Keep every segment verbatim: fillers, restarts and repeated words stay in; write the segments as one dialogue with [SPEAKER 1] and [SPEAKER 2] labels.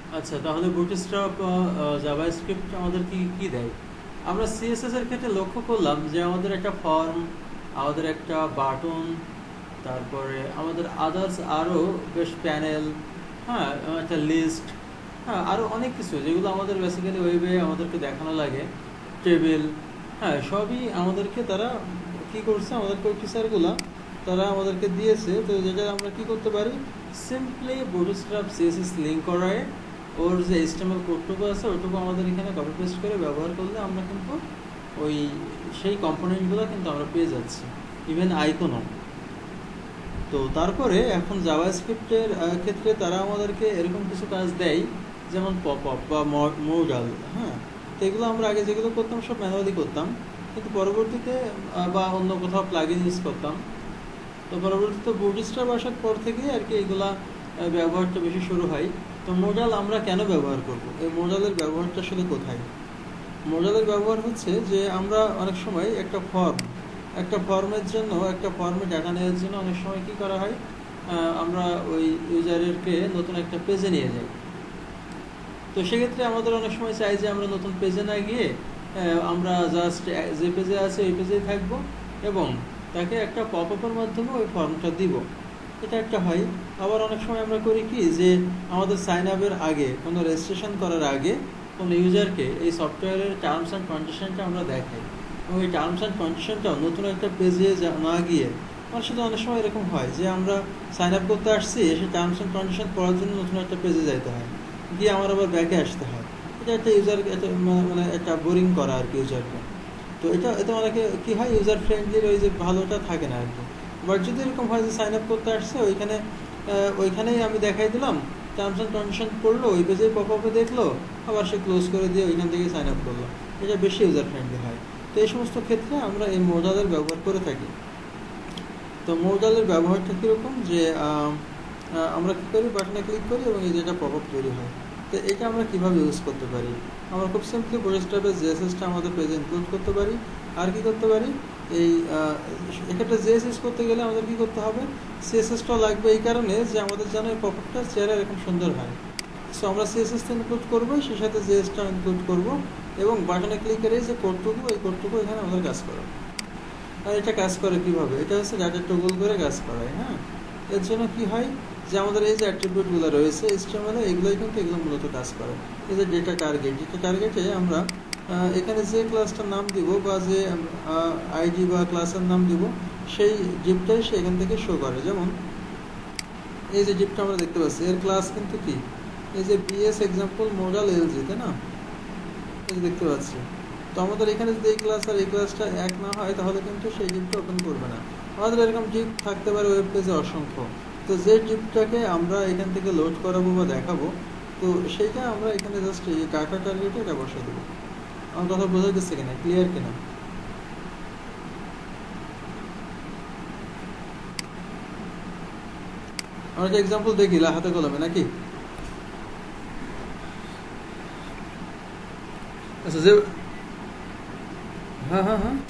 [SPEAKER 1] আচ্ছা, তাহলে bootstrap JavaScript আমাদের কি কি দেয়? আমরা সিএসএস এর ক্ষেত্রে লক্ষ্য করলাম যে আমাদের একটা ফর্ম, আমাদের একটা বাটন, তারপরে আমাদের আদার্স আরও বেশ প্যানেল, হ্যাঁ, একটা লিস্ট, হ্যাঁ, আরও অনেক কিছু যেগুলো আমাদের বেসিক্যালি ওয়েবে আমাদেরকে দেখানো লাগে, টেবিল, হ্যাঁ, সবই আমাদেরকে তারা কি করছে, আমাদেরকে ওই ফিচারগুলো তারা আমাদেরকে দিয়েছে। তো যেটা আমরা কি করতে পারি, সিম্পলি বুটস্ট্র্যাপ সিএসএস লিঙ্ক করায় ওর যে এইচটিএমএল কোডটুকু আছে ওটুকু আমাদের এখানে কপি পেস্ট করে ব্যবহার করলে আমরা কিন্তু ওই সেই কম্পোনেন্টগুলো কিন্তু আমরা পেয়ে যাচ্ছি, ইভেন আইকনও। তো তারপরে এখন জাভাস্ক্রিপ্টের ক্ষেত্রে তারা আমাদেরকে এরকম কিছু কাজ দেয়, যেমন পপ আপ বা মডাল, হ্যাঁ। তো এগুলো আমরা আগে যেগুলো করতাম সব ম্যানুয়ালি করতাম, কিন্তু পরবর্তীতে আহ, বা অন্য কোথাও প্লাগইন ইউজ করতাম। তো পরবর্তীতে বুটস্ট্র্যাপ আসার পর থেকেই আর কি এগুলা আহ, ব্যবহারটা বেশি শুরু হয়। তো মোডাল আমরা কেন ব্যবহার করব, এই মোডালের ব্যবহারটা আসলে কোথায়? মডেলের ব্যবহার হচ্ছে যে আমরা অনেক সময় একটা ফর্ম একটা ফর্মের জন্য একটা ফর্মে ডাটা নেওয়ার জন্য অনেক সময় কি করা হয়, আহ, আমরা ওই ইউজারেরকে নতুন একটা পেজে নিয়ে যাই। তো সেক্ষেত্রে আমাদের অনেক সময় চাই যে আমরা নতুন পেজে না গিয়ে আহ, আমরা জাস্ট যে পেজে আছে ওই পেজেই থাকবো এবং তাকে একটা পপ আপের মাধ্যমে ওই ফর্মটা দিব। এটা একটা হয়। আবার অনেক সময় আমরা করি কি যে আমাদের সাইন আপের আগে, কোনো রেজিস্ট্রেশন করার আগে কোনো ইউজারকে এই সফটওয়্যারের টার্মস অ্যান্ড কন্ডিশনটা আমরা দেখাই, এবং এই টার্মস অ্যান্ড কন্ডিশনটাও নতুন একটা পেজে না গিয়ে, আমার সাথে অনেক সময় এরকম হয় যে আমরা সাইন আপ করতে আসছি, এসে টার্মস অ্যান্ড কন্ডিশন পড়ার জন্য নতুন একটা পেজে যাইতে হয়, গিয়ে আমার আবার ব্যাকে আসতে হয়। এটা একটা ইউজার, এটা মানে একটা বোরিং করা আর কি ইউজারকে। তো এটা এতে অনেকে কী হয়, ইউজার ফ্রেন্ডলির ওই যে ভালোটা থাকে না আর কি। বাট যদি এরকম হয় যে সাইন আপ করতে আসছে ওইখানে, ওইখানেই আমি দেখাই দিলাম, টার্মস অ্যান্ড কন্ডিশন পড়লো, ওই পেজেই পপ আপে দেখলো, আবার সে ক্লোজ করে দিয়ে ওইখান থেকে সাইন আপ করলো। এটা বেশি ইউজার ফ্রেন্ডলি হয়। তো এই সমস্ত ক্ষেত্রে আমরা এই মোডালের ব্যবহার করে থাকি। তো মোডালের ব্যবহারটা কীরকম, যে আমরা কী করি, বাটনে ক্লিক করি এবং এই যেটা পপ আপ তৈরি হয়। তো এটা আমরা কীভাবে ইউজ করতে পারি? আমরা খুব সিম্পলি বুটস্ট্র্যাপের জেএসএসটা আমাদের পেজে ইনক্লুড করতে পারি। আর কি করতে পারি, এই এক্ষেত্রে জেএসএস করতে গেলে আমাদের কী করতে হবে, সিএসএসটাও লাগবে এই কারণে যে আমাদের যেন এই পপ আপটা চেহারা এরকম সুন্দর হয়। সো আমরা সিএসএসটা ইনক্লুড করবো, সেই সাথে জেএসটা ইনক্লুড করবো, এবং বাটনে ক্লিক করে যে কোডটুকু, এই কোডটুকু এখানে আমাদের কাজ করে। আর এটা কাজ করে কিভাবে, এটা হচ্ছে ডাটা টগল করে কাজ করায়, হ্যাঁ। এর জন্য কি হয়, যে আমাদের এই যে অ্যাট্রিবিউটগুলো রয়েছে এইচটিএমএল এ, এগুলোই কিন্তু এগুলো মূলত কাজ করে। এই যে ডেটা টার্গেট, ডেটা টার্গেটে আমরা এখানে যে ক্লাসটার নাম দিব বা যে আইডি বা ক্লাসের নাম দিব, সেই জিপটাই সে এখান থেকে শো করে। যেমন এই যে জিপটা আমরা দেখতে পাচ্ছি, এর ক্লাস কিন্তু কি, এই যে বিএস এক্সাম্পল মডেল এলজি, তাই না? এই যে দেখতে পাচ্ছি। তো আমাদের এখানে যদি এই ক্লাস আর এই ক্লাসটা এক না হয় তাহলে কিন্তু সেই জিপটা ওপেন করবে না। আমাদের এরকম জিপ থাকতে পারে ওয়েব পেজে অসংখ্য। তো যে জিপটাকে আমরা এখান থেকে লোড করাবো বা দেখাবো, তো সেইটা আমরা এখানে জাস্ট এই ডাটা টার্গেটে এটা বসে দেবো। আমার কথা বোঝা যাচ্ছে কিনা, ক্লিয়ার কিনা? আমরা একটা এক্সাম্পল দেখি হাতে কলমে নাকি? আচ্ছা, যে হ্যাঁ হ্যাঁ হ্যাঁ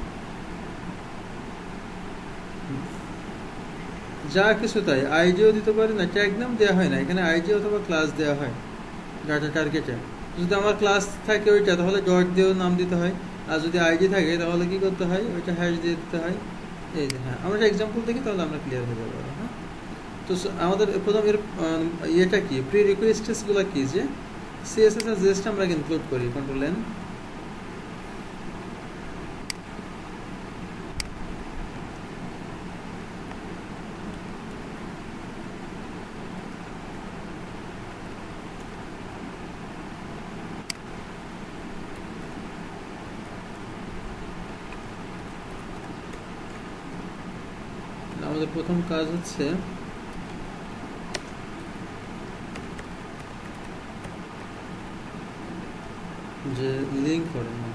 [SPEAKER 1] যা কিছু তাই, আইডিও দিতে পারি না, ট্যাগ নাম দেওয়া হয় না এখানে, আইডি অথবা ক্লাস দেওয়া হয় ডাটা টার্গেটে। যদি আমার ক্লাস থাকে ওইটা, তাহলে ডট দিয়েও নাম দিতে হয়। আর যদি আইডি থাকে তাহলে কি করতে হয়, ওইটা হ্যাশ দিয়ে দিতে হয়। এই যে হ্যাঁ, আমরা একটা এক্সাম্পল দেখি তাহলে আমরা ক্লিয়ার হয়ে যাবো। হ্যাঁ, তো আমাদের প্রথম এর ইয়েটা কি, প্রি রিকোয়েস্টগুলো কি, যে সিএসএস আর জেএসটা আমরা ইনক্লুড করি, কন্ট্রোল এন। আমাদের প্রথম কাজ হচ্ছে যে লিঙ্ক করে না,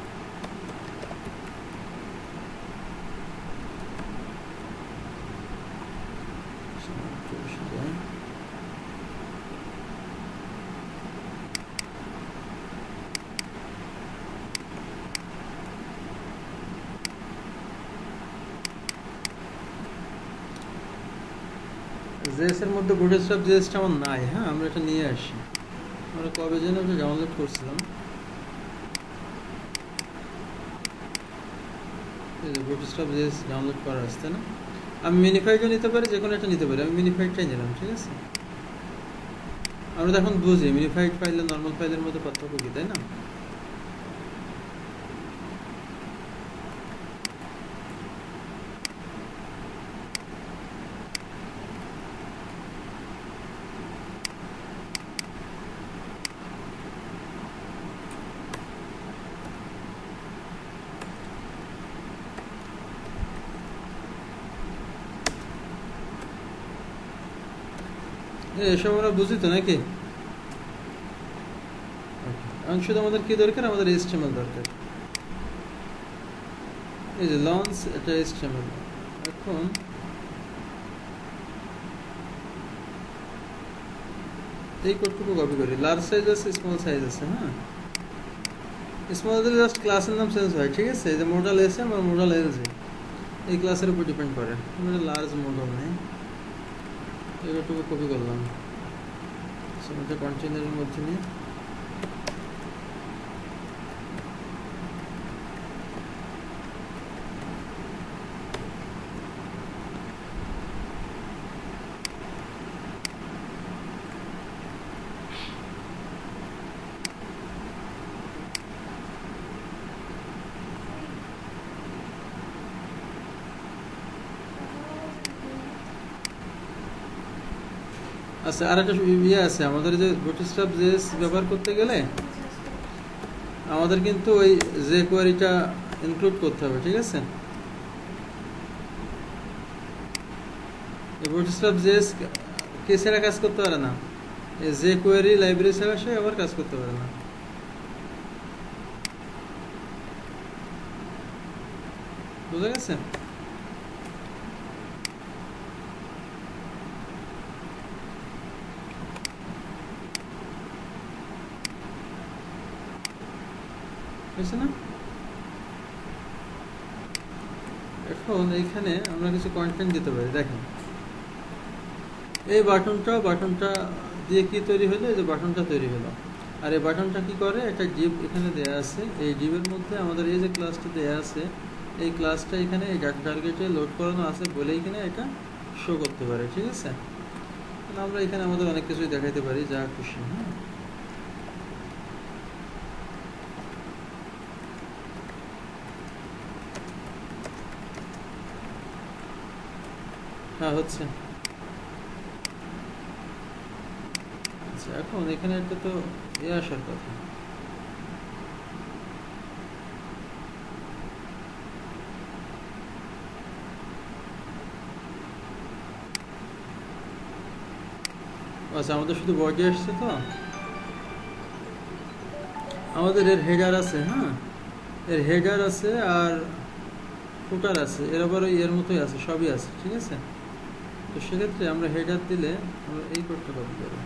[SPEAKER 1] জেএস এর মধ্যে বুটস্ট্র্যাপ জেএসটা আমার নাই। হ্যাঁ, আমরা এটা নিয়ে আসি। আমরা কবে যেন ওটা ডাউনলোড করছিলাম, এই যে বুটস্ট্র্যাপ জেএস ডাউনলোড করা আসছে না। আমি মিনিফাইডও নিতে পারি, যে কোনো একটা নিতে পারি, আমি মিনিফাইডটাই নিলাম, ঠিক আছে। আমরা তো এখন বুঝি মিনিফাইড ফাইল আর নর্মাল ফাইলের মধ্যে পার্থক্য কি, তাই না? এসব আমরা বুঝি তো নাকি? এখন শুধু আমাদের কি দরকার, আমাদের এইচটিএমএল দরকার। এই যে লঞ্চ, এটা এইচটিএমএল। এখন এই কোডটুকু কপি করি, লার্জ সাইজ আছে, স্মল সাইজ আছে। হ্যাঁ, স্মল দিলে জাস্ট ক্লাসের নাম চেঞ্জ হয়, ঠিক আছে। এই যে মডেল এসে আমার মডেল এলজি, এই ক্লাসের উপর ডিপেন্ড করে। আমরা লার্জ মডেল নেই, এইটুকু কপি করলাম, সেটা কন্টেনারের মধ্যে নিয়ে আচ্ছা। আর একটা ইয়ে আছে আমাদের, যে বুটস্ট্র্যাপ জেএস ব্যবহার করতে গেলে আমাদের কিন্তু ওই যে কোয়ারিটা ইনক্লুড করতে হবে, ঠিক আছে। বুটস্ট্র্যাপ জেএস কে ছাড়া কাজ করতে পারে না, এই যে কোয়ারি লাইব্রেরি ছাড়া সে আবার কাজ করতে পারে না। বুঝা গেছে? বুঝছে না? এখন এইখানে আমরা কিছু কন্টেন্ট দিতে পারি। দেখেন এই বাটনটা, বাটনটা দিয়ে কি তৈরি হলো, এই যে বাটনটা তৈরি হলো। আর এই বাটনটা কি করে, একটা ডিভ এখানে দেয়া আছে, এই ডিভের মধ্যে আমাদের এই যে ক্লাসটা দেয়া আছে, এই ক্লাসটা এখানে এই ডাটা টার্গেটে লোড করানো আছে বলেই কিনা এটা শো করতে পারে, ঠিক আছে। আমরা এখানে আমাদের অনেক কিছুই দেখাইতে পারি, যা খুশি। হ্যাঁ, হ্যাঁ হচ্ছে। আচ্ছা, এখন এখানে একটা তো এ আসার কথা, আচ্ছা আমাদের শুধু বডি আসছে তো, আমাদের এর হেডার আছে। হ্যাঁ, এর হেডার আছে আর ফুটার আছে, এর আবার এর মতোই আছে, সবই আছে, ঠিক আছে। তো সেক্ষেত্রে আমরা হেডার দিলে আমরা এই কোডটা কপি করব,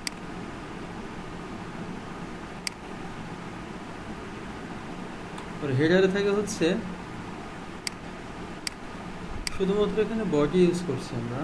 [SPEAKER 1] আর হেডারে থাকে হচ্ছে শুধুমাত্র এখানে বডি ইউজ করছি আমরা।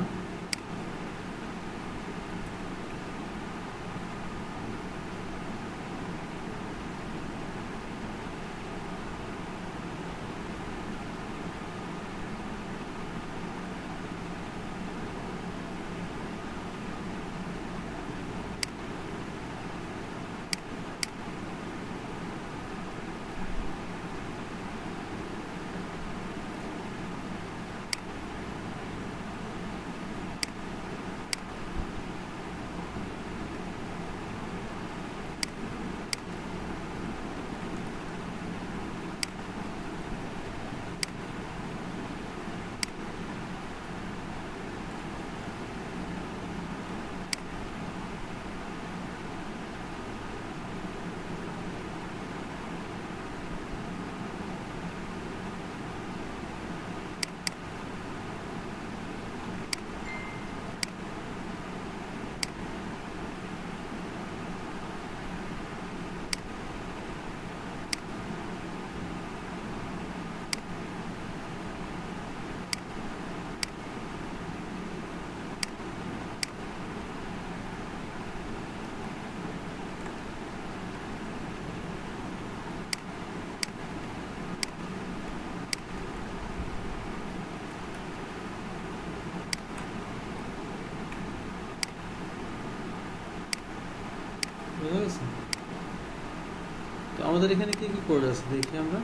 [SPEAKER 1] বুঝা গেছে? তো আমাদের এখানে কি কি কোড আছে দেখি আমরা।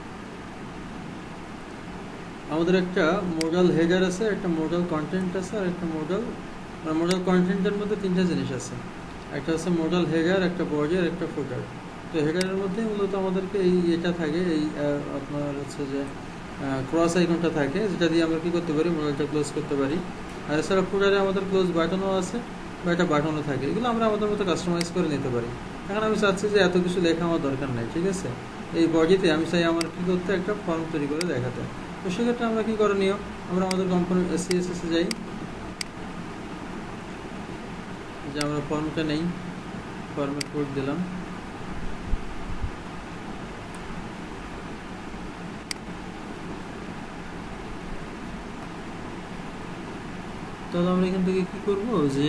[SPEAKER 1] আমাদের একটা মডাল হেডার আছে, একটা মডাল কন্টেন্ট আছে, আর একটা মডাল মডাল কন্টেন্টের মধ্যে তিনটা জিনিস আছে। একটা হচ্ছে মডাল হেডার, একটা বডি আর একটা ফুটার। তো হেডারের মধ্যে মূলত আমাদেরকে এই এটা থাকে, এই আপনার হচ্ছে যে ক্রস আইকনটা থাকে, যেটা দিয়ে আমরা কি করতে পারি, মডেলটা ক্লোজ করতে পারি। আর এছাড়া ফুটারে আমাদের ক্লোজ বাটনও আছে বা একটা বাটনও থাকে। এগুলো আমরা আমাদের মতো কাস্টমাইজ করে নিতে পারি। এখন আমি চাচ্ছি যে এত কিছু লেখা আমার দরকার নেই, ঠিক আছে। এই বডিতে আমি চাই আমার কি করতে, একটা ফর্ম তৈরি করে দেখাতে। তো সেক্ষেত্রে আমরা কি করণীয়, আমরা আমাদের কোম্পানি সিএসএস এ যাই, যে আমরা ফর্মটা নেই, ফর্মের কোড দিলাম। তাহলে আমরা এখান থেকে কি করব, যে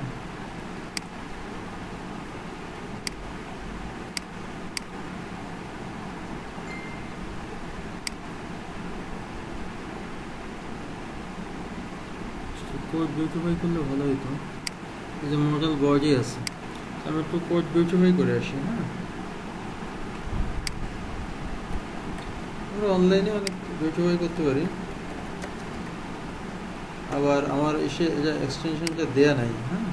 [SPEAKER 1] কোড বিউটিফাই করলে ভালো হইতো। এই যে মডেল বডি আছে, আমি একটু কোড বিউটিফাই করে আসি। হ্যাঁ, আমরা অনলাইনে অনেক বিউটিফাই করতে পারি। আবার আমার এসে এটা এক্সটেনশনটা দেয়া নাই। হ্যাঁ,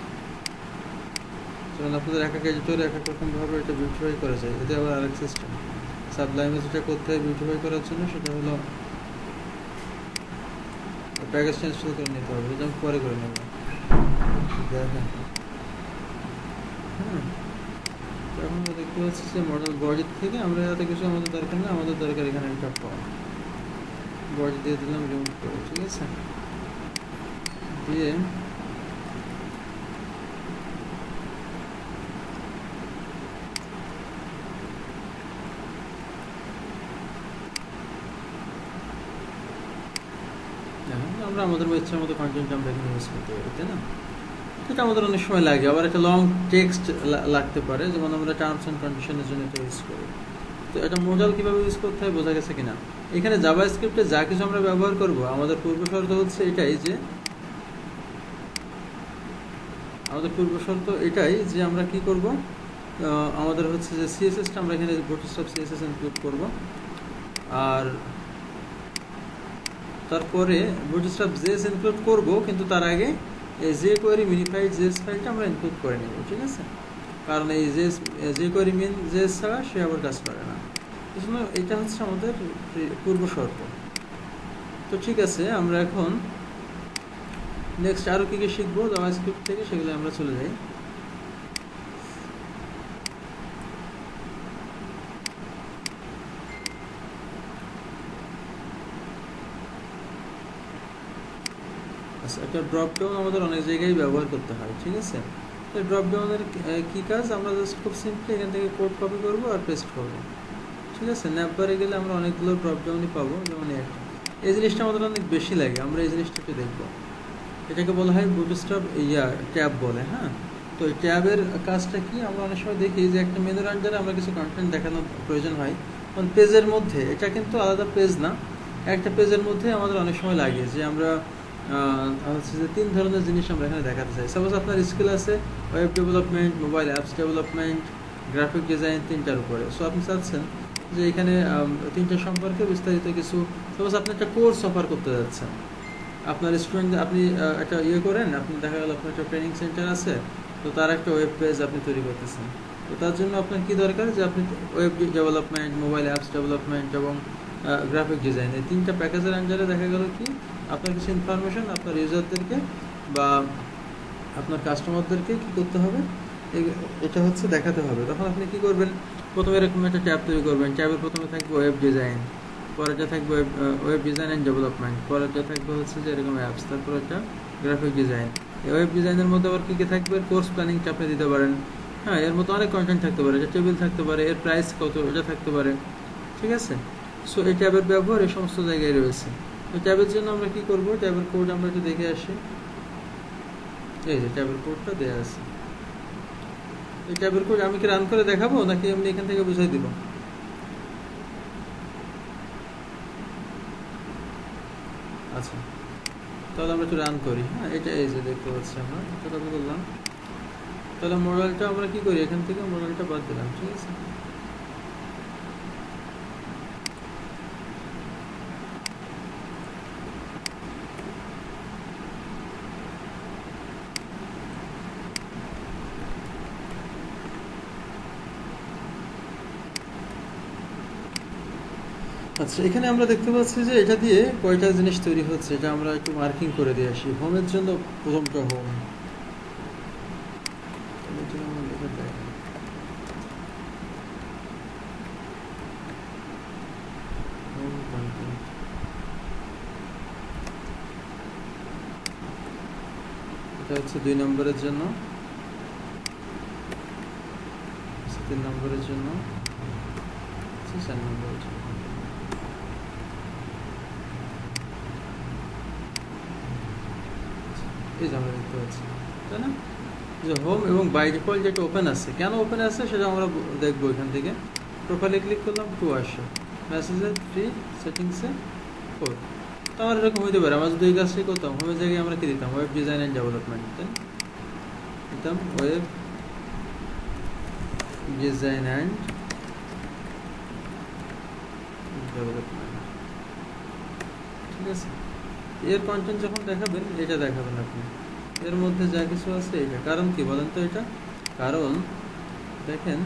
[SPEAKER 1] কারণ আপনাদের এক এক এডিটরে এক এক রকমভাবে এটা বিউটিফাই করা যায়। এতে আবার আরেক সিস্টেম, সাবলাইমে যেটা করতে হয় বিউটিফাই করার জন্য, সেটা হলো প্যাকেজ ইনস্টল করে নিতে হবে। এটা আমি পরে করে নেব। দেখেন, হ্যাঁ, এখন আমরা দেখতে পাচ্ছি যে মডেল বডি থেকে আমরা এত কিছু আমাদের দরকার না, আমাদের দরকার এখানে একটা ফর্ম। বডি দিয়ে দিলাম রিমুভ করে, ঠিক আছে। দিয়ে আমরা আমাদের ইচ্ছার মতো কন্টেন্ট আমরা এখানে ইউজ করতে পারি, তাই না। এটা আমাদের অনেক সময় লাগে। আবার একটা লং টেক্সট লাগতে পারে, যেমন আমরা টার্মস অ্যান্ড কন্ডিশনের জন্য এটা ইউজ করি। তো এটা মডেল কীভাবে ইউজ করতে হয় বোঝা গেছে কিনা। এখানে জাভাস্ক্রিপ্টে যা কিছু আমরা ব্যবহার করব, আমাদের পূর্ব শর্ত হচ্ছে এটাই যে আমাদের পূর্ব শর্ত এটাই যে আমরা কি করব, আমাদের হচ্ছে যে সিএসএসটা আমরা এখানে বুটস্ট্র্যাপ সিএসএস ইনক্লুড করব। আর তারপরে বুটস্ট্র্যাপ জেএস ইনক্লুড করব, কিন্তু তার আগে এই যে কোয়েরি মিনিফাইড জেএস ফাইলটা আমরা ইনক্লুড করে নেব, ঠিক আছে। কারণ এই জেএস যে কোয়েরি মিন জেএস ছাড়া সে আবার কাজ করে না। এই জন্য এটা হচ্ছে আমাদের পূর্ব শর্ত। তো ঠিক আছে, আমরা এখন নেক্সট আরও কী কী শিখবো জাভাস্ক্রিপ্ট থেকে, সেগুলো আমরা চলে যাই। আচ্ছা, একটা ড্রপ ডাউন আমাদের অনেক জায়গায় ব্যবহার করতে হয়, ঠিক আছে। তো ড্রপ ডাউনের কী কাজ, আমরা জাস্ট খুব সিম্পলি এখান থেকে কোড কপি করবো আর পেস্ট করবো, ঠিক আছে। ন্যাপবারে গেলে আমরা অনেকগুলো ড্রপ ডাউনই পাবো, যেমন একটা। এই জিনিসটা আমাদের অনেক বেশি লাগে, আমরা এই জিনিসটাকে দেখবো। এটাকে বলা হয় বুটস্ট্র্যাপ ইয়া ট্যাব বলে। হ্যাঁ, তো এই ট্যাবের কাজটা কি, আমরা অনেক সময় দেখি যে একটা মেনুর আন্ডারে আমরা কিছু কন্টেন্ট দেখানোর প্রয়োজন হয়, কারণ পেজের মধ্যে, এটা কিন্তু আলাদা পেজ না, একটা পেজের মধ্যে আমাদের অনেক সময় লাগে যে আমরা হচ্ছে যে তিন ধরনের জিনিস আমরা এখানে দেখাতে চাই। সাপোজ আপনার স্কিল আছে web development, mobile apps development, graphic design, তিনটার উপরে। সো আপনি চাচ্ছেন যে এখানে তিনটা সম্পর্কে বিস্তারিত কিছু, সাপোজ আপনি একটা কোর্স অফার করতে যাচ্ছেন, আপনার স্টুডেন্ট, আপনি একটা ইয়ে করেন, আপনি দেখা গেল আপনার একটা ট্রেনিং সেন্টার আছে, তো তার একটা ওয়েব পেজ আপনি তৈরি করতেছেন। তো তার জন্য আপনার কী দরকার, যে আপনি web development, mobile apps development এবং গ্রাফিক ডিজাইন, এই তিনটা প্যাকেজের আন্ডারে দেখা গেল কি আপনার কিছু ইনফরমেশন আপনার ইউজারদেরকে বা আপনার কাস্টমারদেরকে কী করতে হবে, এটা হচ্ছে দেখাতে হবে। তখন আপনি কী করবেন, প্রথমে এরকম একটা ট্যাব তৈরি করবেন। ট্যাবের প্রথমে থাকবে ওয়েব ডিজাইন, পরেরটা থাকবে ওয়েব ডিজাইন অ্যান্ড ডেভেলপমেন্ট, পরেরটা থাকবে হচ্ছে যে এরকম অ্যাপস, তারপর একটা গ্রাফিক ডিজাইন। এই ওয়েব ডিজাইনের মধ্যে আবার কী কী থাকবে, কোর্স প্ল্যানিংটা আপনি দিতে পারেন। হ্যাঁ, এর মতো অনেক কন্টেন্ট থাকতে পারে, এটা টেবিল থাকতে পারে, এর প্রাইস কত এটা থাকতে পারে, ঠিক আছে। সো এই ট্যাবের ব্যবহার এই সমস্ত জায়গায় রয়েছে। তো ট্যাবের জন্য আমরা কী করবো, ট্যাবের কোড আমরা একটু দেখে আসি। এই যে ট্যাবের কোডটা দেওয়া আছে। এই ট্যাবের কোড আমি কি রান করে দেখাবো, নাকি আমি এখান থেকে বুঝাই দিব? আচ্ছা, তাহলে আমরা একটু রান করি। হ্যাঁ, এটা এই যে দেখতে পাচ্ছি আমরা, এটা কপি করলাম, তাহলে মডেলটা আমরা কি করি, এখান থেকে মডেলটা বাদ দিলাম, ঠিক আছে। আচ্ছা, এখানে আমরা দেখতে পাচ্ছি যে এটা দিয়ে কয়টা জিনিস তৈরি হচ্ছে, এটা আমরা একটু মার্কিং করে দিয়ে আসি। হোমের জন্য প্রথমটা হোম, এটা হচ্ছে দুই নম্বরের জন্য, তিন নম্বরের জন্য, চার নম্বরের জন্য। এই যে আমরা দেখতে পাচ্ছি, তাই না, যে হোম এবং বাই ডিফল্ট যেটা ওপেন আছে, কেন ওপেন আছে সেটা আমরা দেখবো। এখান থেকে প্রোফাইলে ক্লিক করলাম, টু আসে, মেসেজে থ্রি, সেটিংসে ফোর। তো আমার এরকম হইতে পারে, আমরা যদি এই কাজটাই করতাম, হোমের জায়গায় আমরা কি দিতাম, ওয়েব ডিজাইন অ্যান্ড ডেভেলপমেন্ট, তাই দিতাম ওয়েব ডিজাইন অ্যান্ড ডেভেলপমেন্ট, ঠিক আছে। এর কন্টেন্ট যখন দেখাবেন, এটা দেখাবেন আপনি, এর মধ্যে যা কিছু আছে এটা। কারণ কি বলেন তো এটা, কারণ দেখেন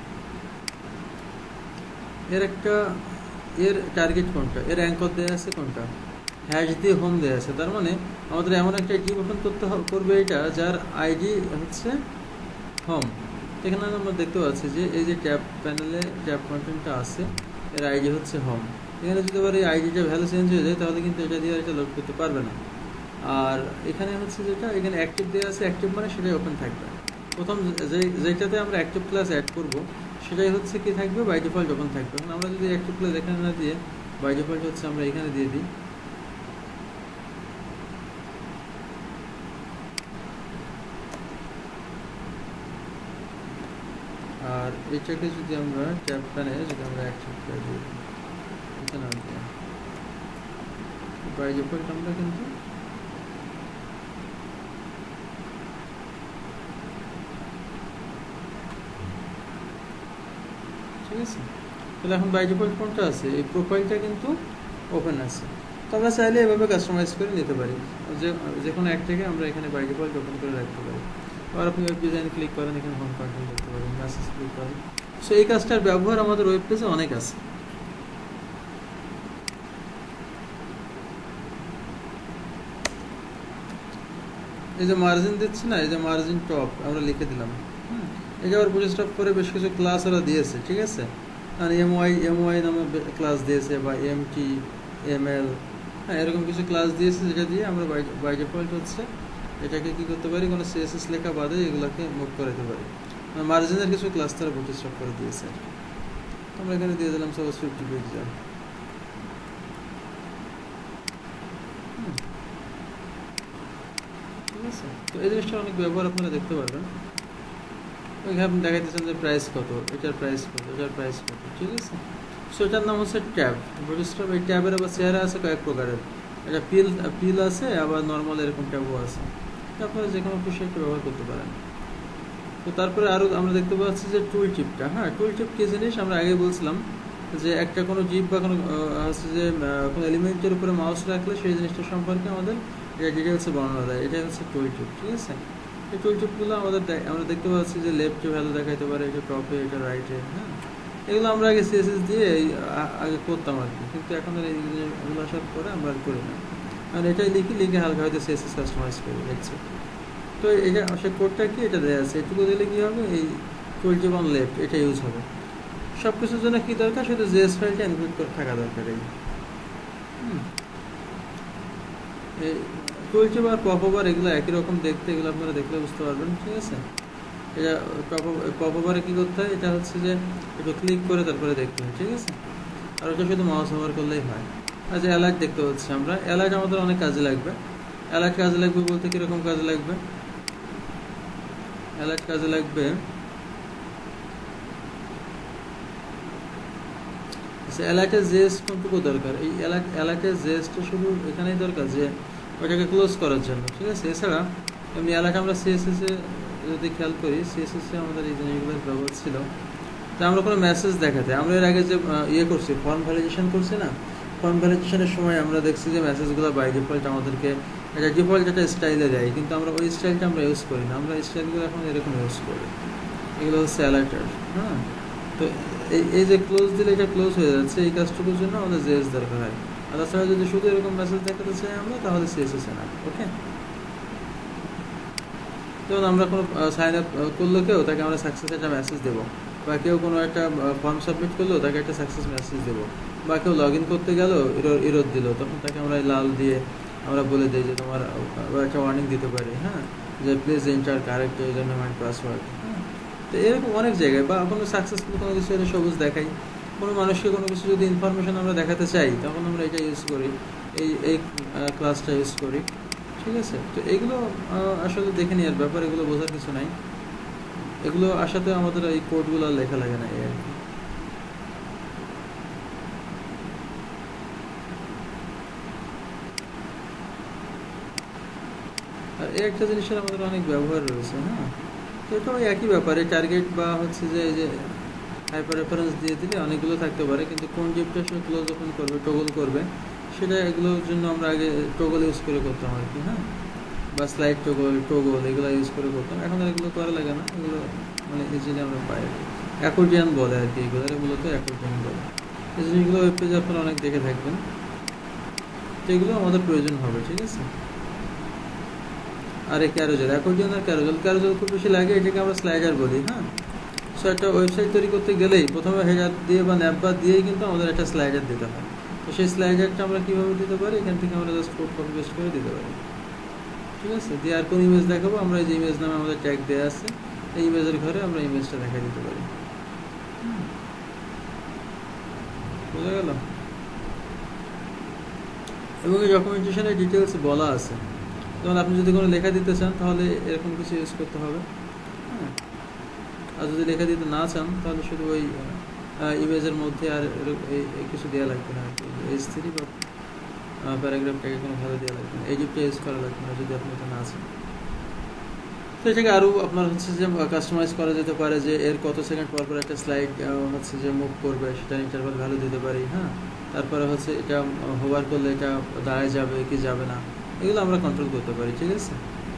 [SPEAKER 1] এর একটা, এর টার্গেট কোনটা, এর অ্যাঙ্কর দেওয়া আছে কোনটা, হ্যাশ দিয়ে হোম দেওয়া আছে। তার মানে আমাদের এমন একটা আইডি ওপেন করতে করবে এটা, যার আইডি হচ্ছে হোম। এখানে আমরা দেখতে পাচ্ছি যে এই যে ট্যাব প্যানেলে ট্যাব কন্টেন্টটা আছে, এর আইডি হচ্ছে হোম। এখানে যদি আবার এই আইডিটা ভ্যালু চেঞ্জ হয়ে যায়, তাহলে কিন্তু এটা দিয়ে এটা লোড করতে পারবে না। আর এখানে হচ্ছে যেটা, এখানে অ্যাক্টিভ দেওয়া আছে, অ্যাক্টিভ মানে সেটাই ওপেন থাকবে। প্রথম যে যেটাতে আমরা অ্যাক্টিভ ক্লাস অ্যাড করব, সেটাই হচ্ছে কি থাকবে, বাই ডিফল্ট ওপেন থাকবে। এখন আমরা যদি অ্যাক্টিভ ক্লাস এখানে না দিয়ে বাই ডিফল্ট হচ্ছে আমরা এখানে দিয়ে দিই, আর এটাকে যদি আমরা ট্যাব প্যানে যদি আমরা অ্যাক্টিভ ক্লাস দিই, এখানে বাই ডিফল্ট আমরা কিন্তু ঠিক আছে। তাহলে এখন বাই ডিফল্ট কোনটা আছে, এই প্রোফাইলটা কিন্তু ওপেন আছে। তো আমরা চাইলে এভাবে কাস্টমাইজ করে নিতে পারি, যে যে কোনো একটাকে আমরা এখানে বাই ডিফল্ট ওপেন করে রাখতে পারি। আর আপনি ওয়েব ডিজাইন ক্লিক করেন, এখানে হোম কন্টেন্ট দেখতে পারেন, মেসেজ ক্লিক করেন। সো এই কাজটার ব্যবহার আমাদের ওয়েব পেজে অনেক আছে। এই যে মার্জিন দিচ্ছি না, এই যে মার্জিন টপ আমরা লিখে দিলাম, হুম, এই যে আবার বুটস্ট্র্যাপ করে বেশ কিছু ক্লাস ওরা দিয়েছে, ঠিক আছে। আর এম ওয়াই এম ওয়াই নামে ক্লাস দিয়েছে, বা এম টি এম এল, হ্যাঁ, এরকম কিছু ক্লাস দিয়েছে, যেটা দিয়ে আমরা বাই বাই ডিফল্ট হচ্ছে এটাকে কি করতে পারি, কোনো সিএসএস লেখা বাদে এগুলোকে মুভ করাতে পারি। মার্জিনের কিছু ক্লাস তারা বুটস্ট্র্যাপ করে দিয়েছে, আমরা এখানে দিয়ে দিলাম সাপোজ ফিফটি পিক্সেল। ঠিক আছে, তো এই জিনিসটা অনেক ব্যবহার আপনারা দেখতে পারবেন। ওইখানে আপনি দেখাইতেছেন যে প্রাইস কত, এটার প্রাইস কত, এটার প্রাইস কত, ঠিক আছে। সো এটার নাম হচ্ছে ট্যাব, বুটস্ট্র্যাপ। এই ট্যাবের আবার চেহারা আছে কয়েক প্রকারের, এটা পিল পিল আছে, আবার নর্মাল এরকম ট্যাবও আছে। আপনারা যে কোনো খুশি একটা ব্যবহার করতে পারেন। তো তারপরে আরও আমরা দেখতে পাচ্ছি যে টুল টিপটা, হ্যাঁ, টুল টিপ কী জিনিস আমরা আগে বলছিলাম, যে একটা কোনো জিপ বা কোনো হচ্ছে যে কোনো এলিমেন্টের উপরে মাউস রাখলে সেই জিনিসটা সম্পর্কে আমাদের এটা ডিটেলসে বর্ণনা দেয়, এটা হচ্ছে টুল টিপ, ঠিক আছে। এই টুল টিপগুলো আমাদের আমরা দেখতে পাচ্ছি যে লেফটে ভ্যালু দেখাইতে পারে, এটা টপে, এটা রাইটে, হ্যাঁ, এগুলো আমরা আগে সিএসএস দিয়ে আগে করতাম আর কি, কিন্তু এখন এগুলো আসার পরে আমরা আর করি না, কারণ এটাই লিখি, লিখে হালকা হয়তো সিএসএস কাস্টমাইজ করে দেখছি। তো এটা সে কোডটা কি, এটা দেওয়া আছে, এটুকু দিলে কী হবে, এই টুল টিপ অন লেফট এটা ইউজ হবে। সব কিছুর জন্য কী দরকার, শুধু জেএস ফাইলটা ইনক্লুড করে থাকা দরকার। এই এই টুল টিপ আর পপ ওভার এগুলো একই রকম দেখতে, এগুলো আপনারা দেখলে বুঝতে পারবেন, ঠিক আছে। এটা পপ ওভারে কী করতে হয়, এটা হচ্ছে যে একটু ক্লিক করে তারপরে দেখতে হয়, ঠিক আছে। আর ওটা শুধু মাউস ওভার করলেই হয়। আর যে অ্যালার্ট দেখতে পাচ্ছি আমরা, অ্যালার্ট আমাদের অনেক কাজে লাগবে। অ্যালার্ট কাজে লাগবে বলতে কীরকম কাজে লাগবে, অ্যালার্ট কাজে লাগবে অ্যালার্টের জেএস কোনটুকু দরকার, এই অ্যালার্ট অ্যালার্টের জেএসটা শুধু এখানেই দরকার যে ওটাকে ক্লোজ করার জন্য, ঠিক আছে। এছাড়া এমনি অ্যালার্ট আমরা সিএসএস এ যদি খেয়াল করি সিএসএস এ আমাদের এই জিনিসগুলোর ব্যবহার ছিল, তো আমরা কোনো মেসেজ দেখাতে আমরা এর আগে যে ইয়ে করছি ফর্ম ভ্যালিডেশন করছি না, ফর্ম ভ্যালিডেশনের সময় আমরা দেখছি যে মেসেজগুলো বাই ডিফল্ট আমাদেরকে এটা ডিফল্ট একটা স্টাইলে দেয়, কিন্তু আমরা ওই স্টাইলটা আমরা ইউজ করি না, আমরা স্টাইলগুলো এখন এরকম ইউজ করি। এগুলো হচ্ছে অ্যালার্টার। হ্যাঁ, তো এই এই যে ক্লোজ দিলে এটা ক্লোজ হয়ে যাচ্ছে, এই কাজটুকুর জন্য আমাদের জেএস দরকার হয়। আর তাছাড়া যদি শুধু এরকম মেসেজ দেখাতে চাই আমরা, তাহলে সিএসএস এ না। ওকে, যেমন আমরা কোনো সাইন আপ করলে কেউ তাকে আমরা সাকসেস একটা মেসেজ দেবো, বা কেউ কোনো একটা ফর্ম সাবমিট করলো তাকে একটা সাকসেস মেসেজ দেবো, বা কেউ লগ ইন করতে গেল ইরোর দিল, তখন তাকে আমরা লাল দিয়ে আমরা বলে দিই যে তোমার একটা ওয়ার্নিং দিতে পারি। হ্যাঁ, যে please enter correct user name and password. হ্যাঁ, তো এরকম অনেক জায়গায়, বা কোনো সাকসেসফুল কোনো কিছু হলে সবুজ দেখাই, কোনো মানুষকে কোনো কিছু যদি ইনফরমেশন আমরা দেখাতে চাই, তখন আমরা এটা ইউজ করি, এই এই ক্লাসটা ইউজ করি। ঠিক আছে, তো এগুলো আসলে দেখে নেওয়ার ব্যাপার, এগুলো বোঝার কিছু নাই, এগুলো আসাতে আমাদের এই কোডগুলো লেখা লাগে না এই আর কি। আর এই একটা জিনিসের আমাদের অনেক ব্যবহার রয়েছে। হ্যাঁ, তো এটা ওই একই ব্যাপারে টার্গেট বা হচ্ছে যে এই যে হাইপার রেফারেন্স দিয়ে দিলে অনেকগুলো থাকতে পারে, কিন্তু কোন জিপটা সে ক্লোজ ওপেন করবে, টগল করবে, সেটা এগুলোর জন্য আমরা আগে টগল ইউজ করে করতাম আর কি। হ্যাঁ, বা স্লাইড টগল টগল এগুলো ইউজ করে করতাম, এখন আর এগুলো করা লাগে না, এগুলো মানে ইজিলি আমরা পাই। অ্যাকর্ডিয়ান বলে আর কি, এগুলো মূলত অ্যাকর্ডিয়ান বলে। এই জিনিসগুলো ওয়েব পেজে আপনারা অনেক দেখে থাকবেন, তো এগুলো আমাদের প্রয়োজন হবে। ঠিক আছে, আর এই ক্যারোজেল, অ্যাকর্ডিয়ান আর ক্যারোজেল, ক্যারোজেল খুব বেশি লাগে, এটাকে আমরা স্লাইডার বলি। হ্যাঁ, সো একটা ওয়েবসাইট তৈরি করতে গেলেই প্রথমে হেডার দিয়ে বা ন্যাপবার দিয়েই কিন্তু আমাদের একটা স্লাইডার দিতে হয়। তো সেই স্লাইডারটা আমরা কীভাবে দিতে পারি, এখান থেকে আমরা জাস্ট কোড কপি পেস্ট করে দিতে পারি। ঠিক আছে, দিয়ে আর কোন ইমেজ দেখাবো, আমরা এই যে ইমেজ নামে আমাদের ট্যাগ দেওয়া আছে, এই ইমেজের ঘরে আমরা ইমেজটা দেখা দিতে পারি। বোঝা গেল? এবং এই ডকুমেন্টেশনের ডিটেলস বলা আছে, যেমন আপনি যদি কোনো লেখা দিতে চান তাহলে এরকম কিছু ইউজ করতে হবে। হ্যাঁ, আর যদি লেখা দিতে না চান তাহলে শুধু ওই ইমেজের মধ্যে আর এই কিছু দেওয়া লাগবে না, এইচ থ্রি বা প্যারাগ্রাফটাকে কোনো ভাবে দেওয়া লাগবে না, এডিটটা ইউজ করা লাগবে না যদি আপনি এটা না আছেন। তো এটাকে আরও আপনার হচ্ছে যে কাস্টমাইজ করা যেতে পারে, যে এর কত সেকেন্ড পর পর একটা স্লাইড হচ্ছে যে মুভ করবে, সেটা ইন্টারভাল ভ্যালু দিতে পারি। হ্যাঁ, তারপরে হচ্ছে এটা হোভার করলে এটা দাঁড়ায় যাবে কি যাবে না, এগুলো আমরা কন্ট্রোল করতে পারি। ঠিক আছে,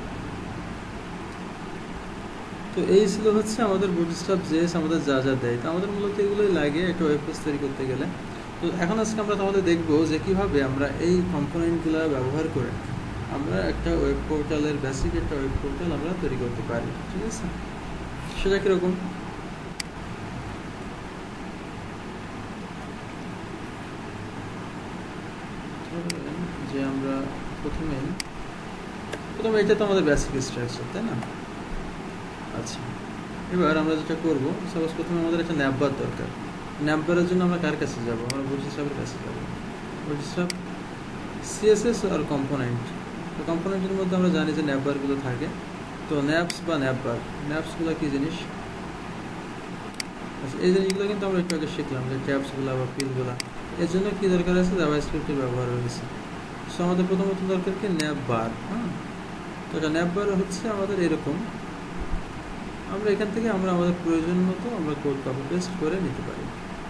[SPEAKER 1] তো এই ছিল হচ্ছে আমাদের বুটস্ট্র্যাপ জেএস আমাদের যা যা দেয়, তো আমাদের মূলত এগুলোই লাগে একটা ওয়েব পেজ তৈরি করতে গেলে। তো এখন আজকে আমরা তাহলে দেখবো যে কীভাবে আমরা এই কম্পোনেন্টগুলো ব্যবহার করে আমরা একটা ওয়েব পোর্টালের বেসিক একটা ওয়েব পোর্টাল আমরা তৈরি করতে পারি। ঠিক আছে, সেটা কীরকম? যে আমরা প্রথমে প্রথমে এটা তো আমাদের বেসিক স্ট্রাকচার, তাই না? আচ্ছা, এবার আমরা যেটা করবো, সাপোজ প্রথমে আমাদের একটা ন্যাপবার দরকার। ন্যাপবারের জন্য আমরা কার কাছে যাবো? আমরা বুটস্ট্র্যাপের কাছে যাবো। বুটস্ট্র্যাপ সিএসএস আর কম্পোনেন্ট, তো কম্পোনেন্টের মধ্যে আমরা জানি যে ন্যাপবারগুলো থাকে। তো ন্যাপস বা ন্যাপবার, ন্যাপসগুলো কী জিনিস? আচ্ছা, এই জিনিসগুলো কিন্তু আমরা একটু আগে শিখলাম, যে ট্যাবসগুলো বা ফিলগুলো, এর জন্য কী দরকার আছে? জাভাস্ক্রিপ্টের ব্যবহার রয়েছে। সো আমাদের প্রথমত দরকার কি? ন্যাপবার। হ্যাঁ, তো এটা ন্যাপবার হচ্ছে আমাদের এরকম, আমরা এখান থেকে আমরা আমাদের প্রয়োজন মতো আমরা কোড কপি পেস্ট করে নিতে পারি।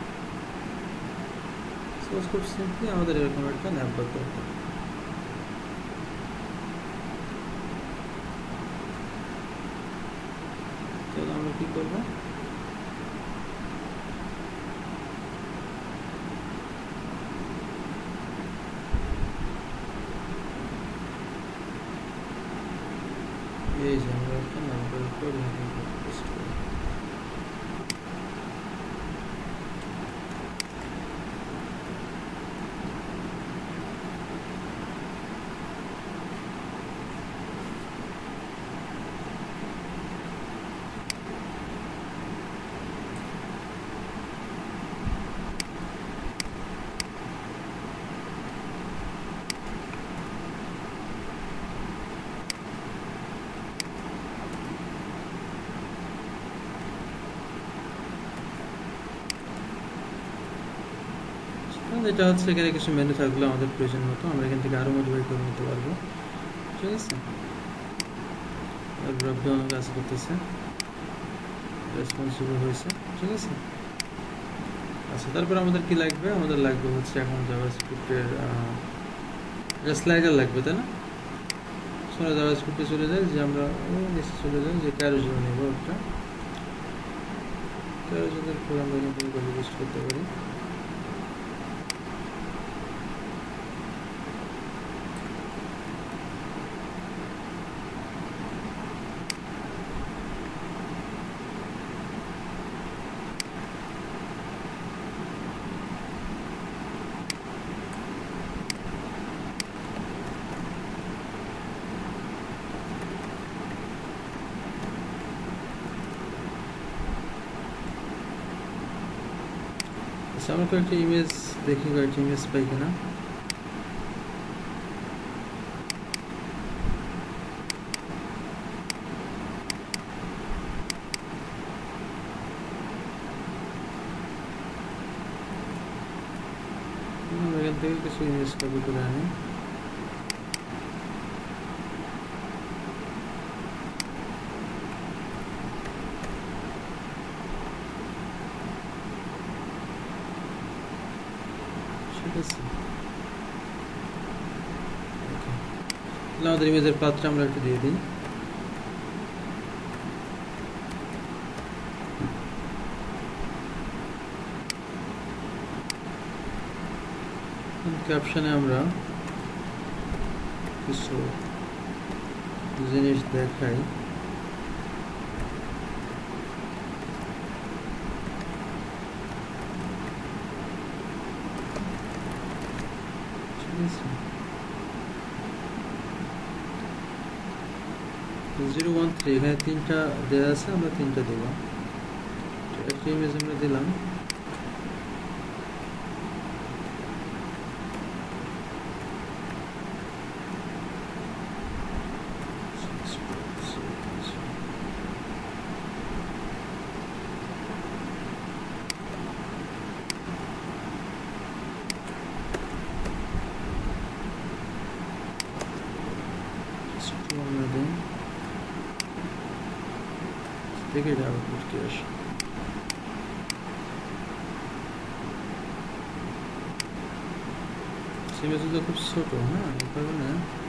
[SPEAKER 1] সো খুব সিম্পলি আমাদের এরকম একটা ন্যাপবার দরকার। তাহলে আমরা কি করবো? এই যে আমরা একটা ন্যাপবার কোড পেস্ট করি। এটা হচ্ছে এখানে কিছু মেনু থাকলে আমাদের প্রয়োজন মতো আমরা এখান থেকে আরও মডিফাই করে নিতে পারবো। ঠিক আছে, ড্রপ ডাউন কাজ করতেছে, রেসপন্স শুরু হয়েছে, ঠিক আছে। আচ্ছা, তারপর আমাদের কি লাগবে? আমাদের লাগবে হচ্ছে এখন জাভাস্ক্রিপ্টের স্লাইডার লাগবে, তাই না? আমরা জাভাস্ক্রিপ্টে চলে যাই, যে আমরা নিচে চলে যাই, যে ক্যারোজেল নেব একটা। ক্যারোজেলের পর আমরা এখান থেকে কপি পেস্ট করতে পারি। আচ্ছা, আমরা কয়েকটা ইমেজ দেখি, কয়েকটা ইমেজ পাই কিনা। এখান থেকে কিছু ইমেজ কপি করে আনি। ঠিক আছে, আমাদের ইমেজের পাত্রে আমরা একটু দিয়ে দিই। ক্যাপশনে আমরা কিছু জিনিস দেখাই। ঠিক আছে, জিরো ওয়ান থ্রি এখানে তিনটা দেওয়া আছে, আমরা তিনটা দেব। একটা ইমেজ আমরা দিলাম। দেখে এটা আবার করতে আসে। সিমেজটা খুব ছোট, হ্যাঁ, এই কারণে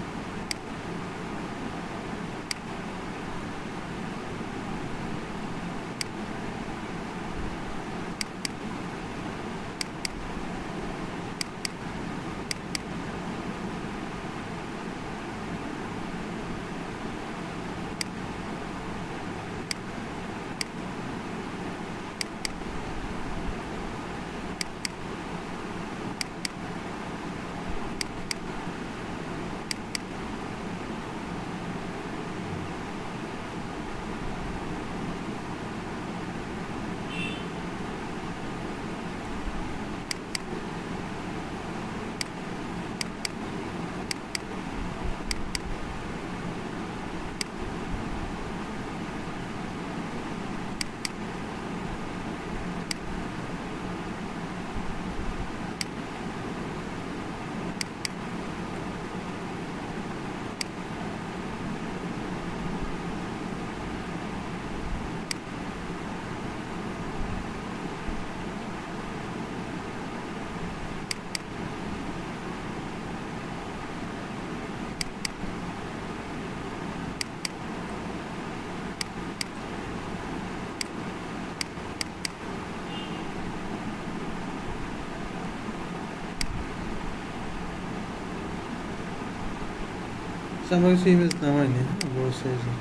[SPEAKER 1] আমরা কিছু ইমেজ নামাইনি, বড় সাইজের।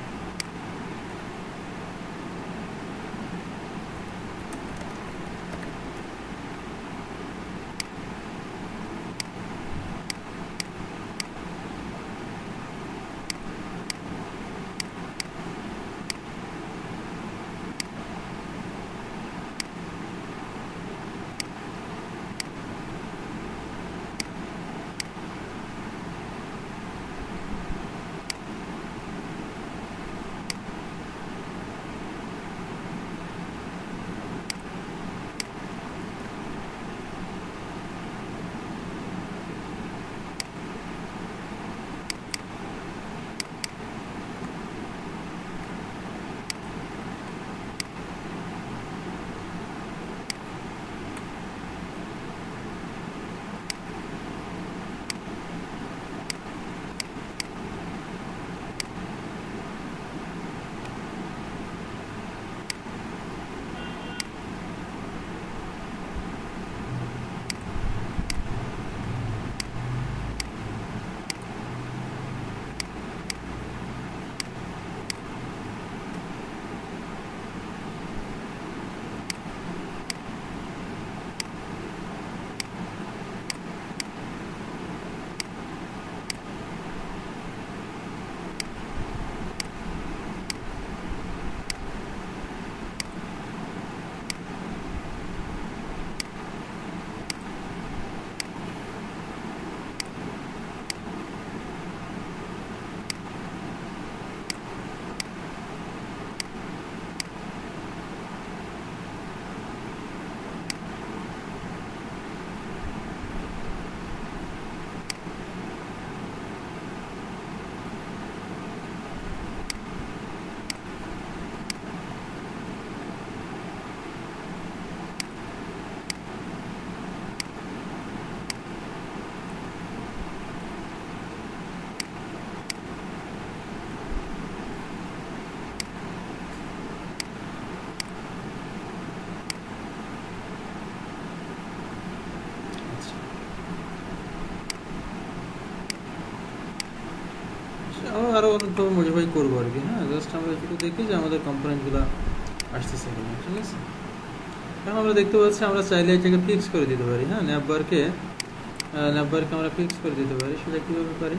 [SPEAKER 1] অনেকভাবে মডিফাই করবো আর কি। হ্যাঁ, জাস্ট আমরা একটু দেখি যে আমাদের কম্পোনেন্টগুলো আসতেছে কিনা, ঠিক আছে। এখন আমরা দেখতে পাচ্ছি আমরা চাইলে এটাকে ফিক্স করে দিতে পারি। হ্যাঁ, ন্যাপবারকে ন্যাপবারকে আমরা ফিক্স করে দিতে পারি। সেটা কীভাবে পারি?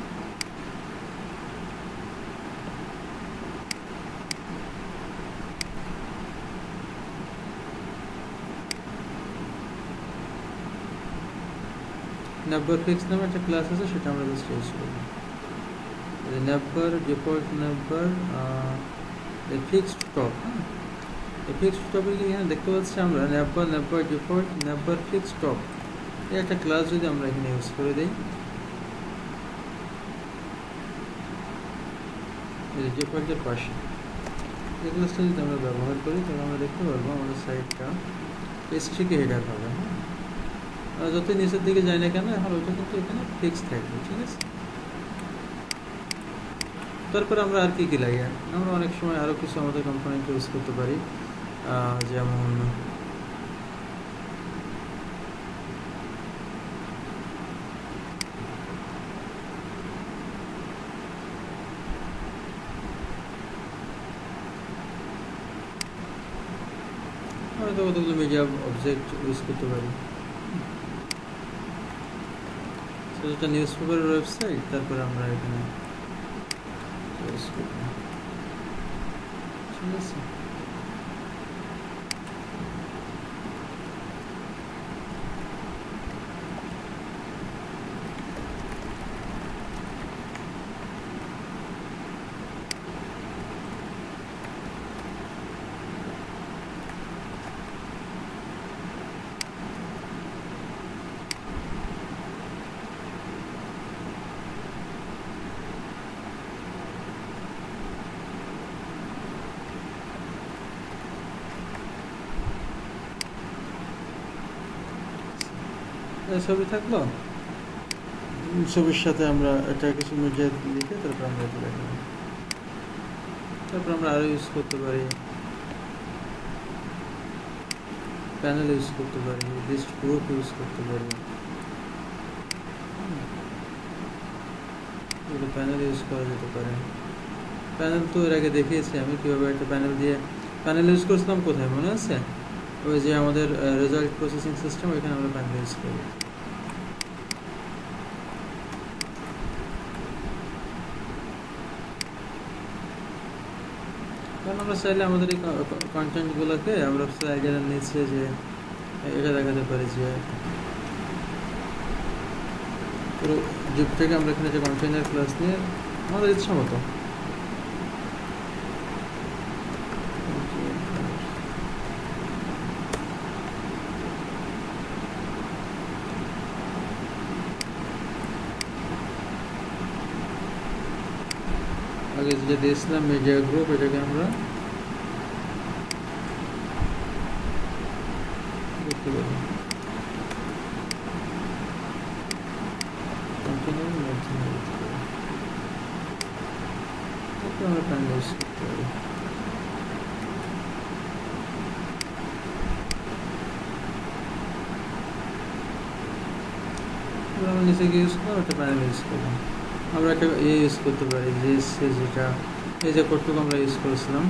[SPEAKER 1] ন্যাপবার ফিক্স নামে একটা ক্লাস আছে, সেটা আমরা জাস্ট ইউজ করব। Navbar default navbar fixed top. হ্যাঁ, এই ফিক্সড টপে এখানে দেখতে পাচ্ছি আমরা navbar navbar default navbar fixed top এই একটা ক্লাস যদি আমরা এখানে ইউজ করে দিই, এই ডিফল্টের পাশে এই ক্লাসটা যদি আমরা ব্যবহার করি, তাহলে আমরা দেখতে পারবো আমাদের সাইটটা এসটিকে হেডার হবে। হ্যাঁ, যতই নিচের দিকে যায় না কেন, এখন ওইটা কিন্তু এখানে ফিক্স থাকবে, ঠিক আছে। তারপরে আমরা আর কি কি লাগে, আমরা অনেক সময় আরও কিছু আমাদের কম্পোনেন্ট ইউজ করতে পারি, যেমন আমরা তো কতগুলো মিডিয়া অবজেক্ট ইউজ করতে পারি। সেটা নিউজ পেপারের ওয়েবসাইট, তারপরে আমরা এখানে ইউজ করব, ঠিক আছে। ছবি থাকলো, ছবির সাথে আমরা এটা কিছু মিডিয়া লিখে তারপর আমরা এটা দেখাবো। তারপর আমরা আরও ইউজ করতে পারি, প্যানেল ইউজ করতে পারি, লিস্ট গ্রুপ ইউজ করতে পারি। এগুলো প্যানেল ইউজ করা যেতে পারে। প্যানেল তো এর আগে দেখিয়েছি আমি কীভাবে একটা প্যানেল দিয়ে প্যানেল ইউজ করছিলাম, কোথায় মনে আছে? ওই যে আমাদের রেজাল্ট প্রসেসিং সিস্টেম, ওইখানে আমরা প্যানেল ইউজ করি। কারণ আমরা চাইলে আমাদের এই কন্টেন্টগুলোকে আমরা স্লাইডারের নিচে যে এটা দেখাতে পারি যে পুরো জিপ থেকে আমরা এখানে যে কন্টেইনার ক্লাস নিয়ে আমাদের ইচ্ছা মতো আগে যেটা দিয়েছিলাম মিডিয়া গ্রুপ, এটাকে আমরা দেখতে পারি কন্টেইনারের মাধ্যমে দেখতে পারি। তারপর আমরা প্যানেল ইউজ করতে পারি। আমরা নিচে গিয়ে ইউজ করলাম, একটা প্যানেল ইউজ করলাম। আমরা একটা ইয়ে ইউজ করতে পারি, যে যেটা এই যে কোডটুকু আমরা ইউজ করেছিলাম,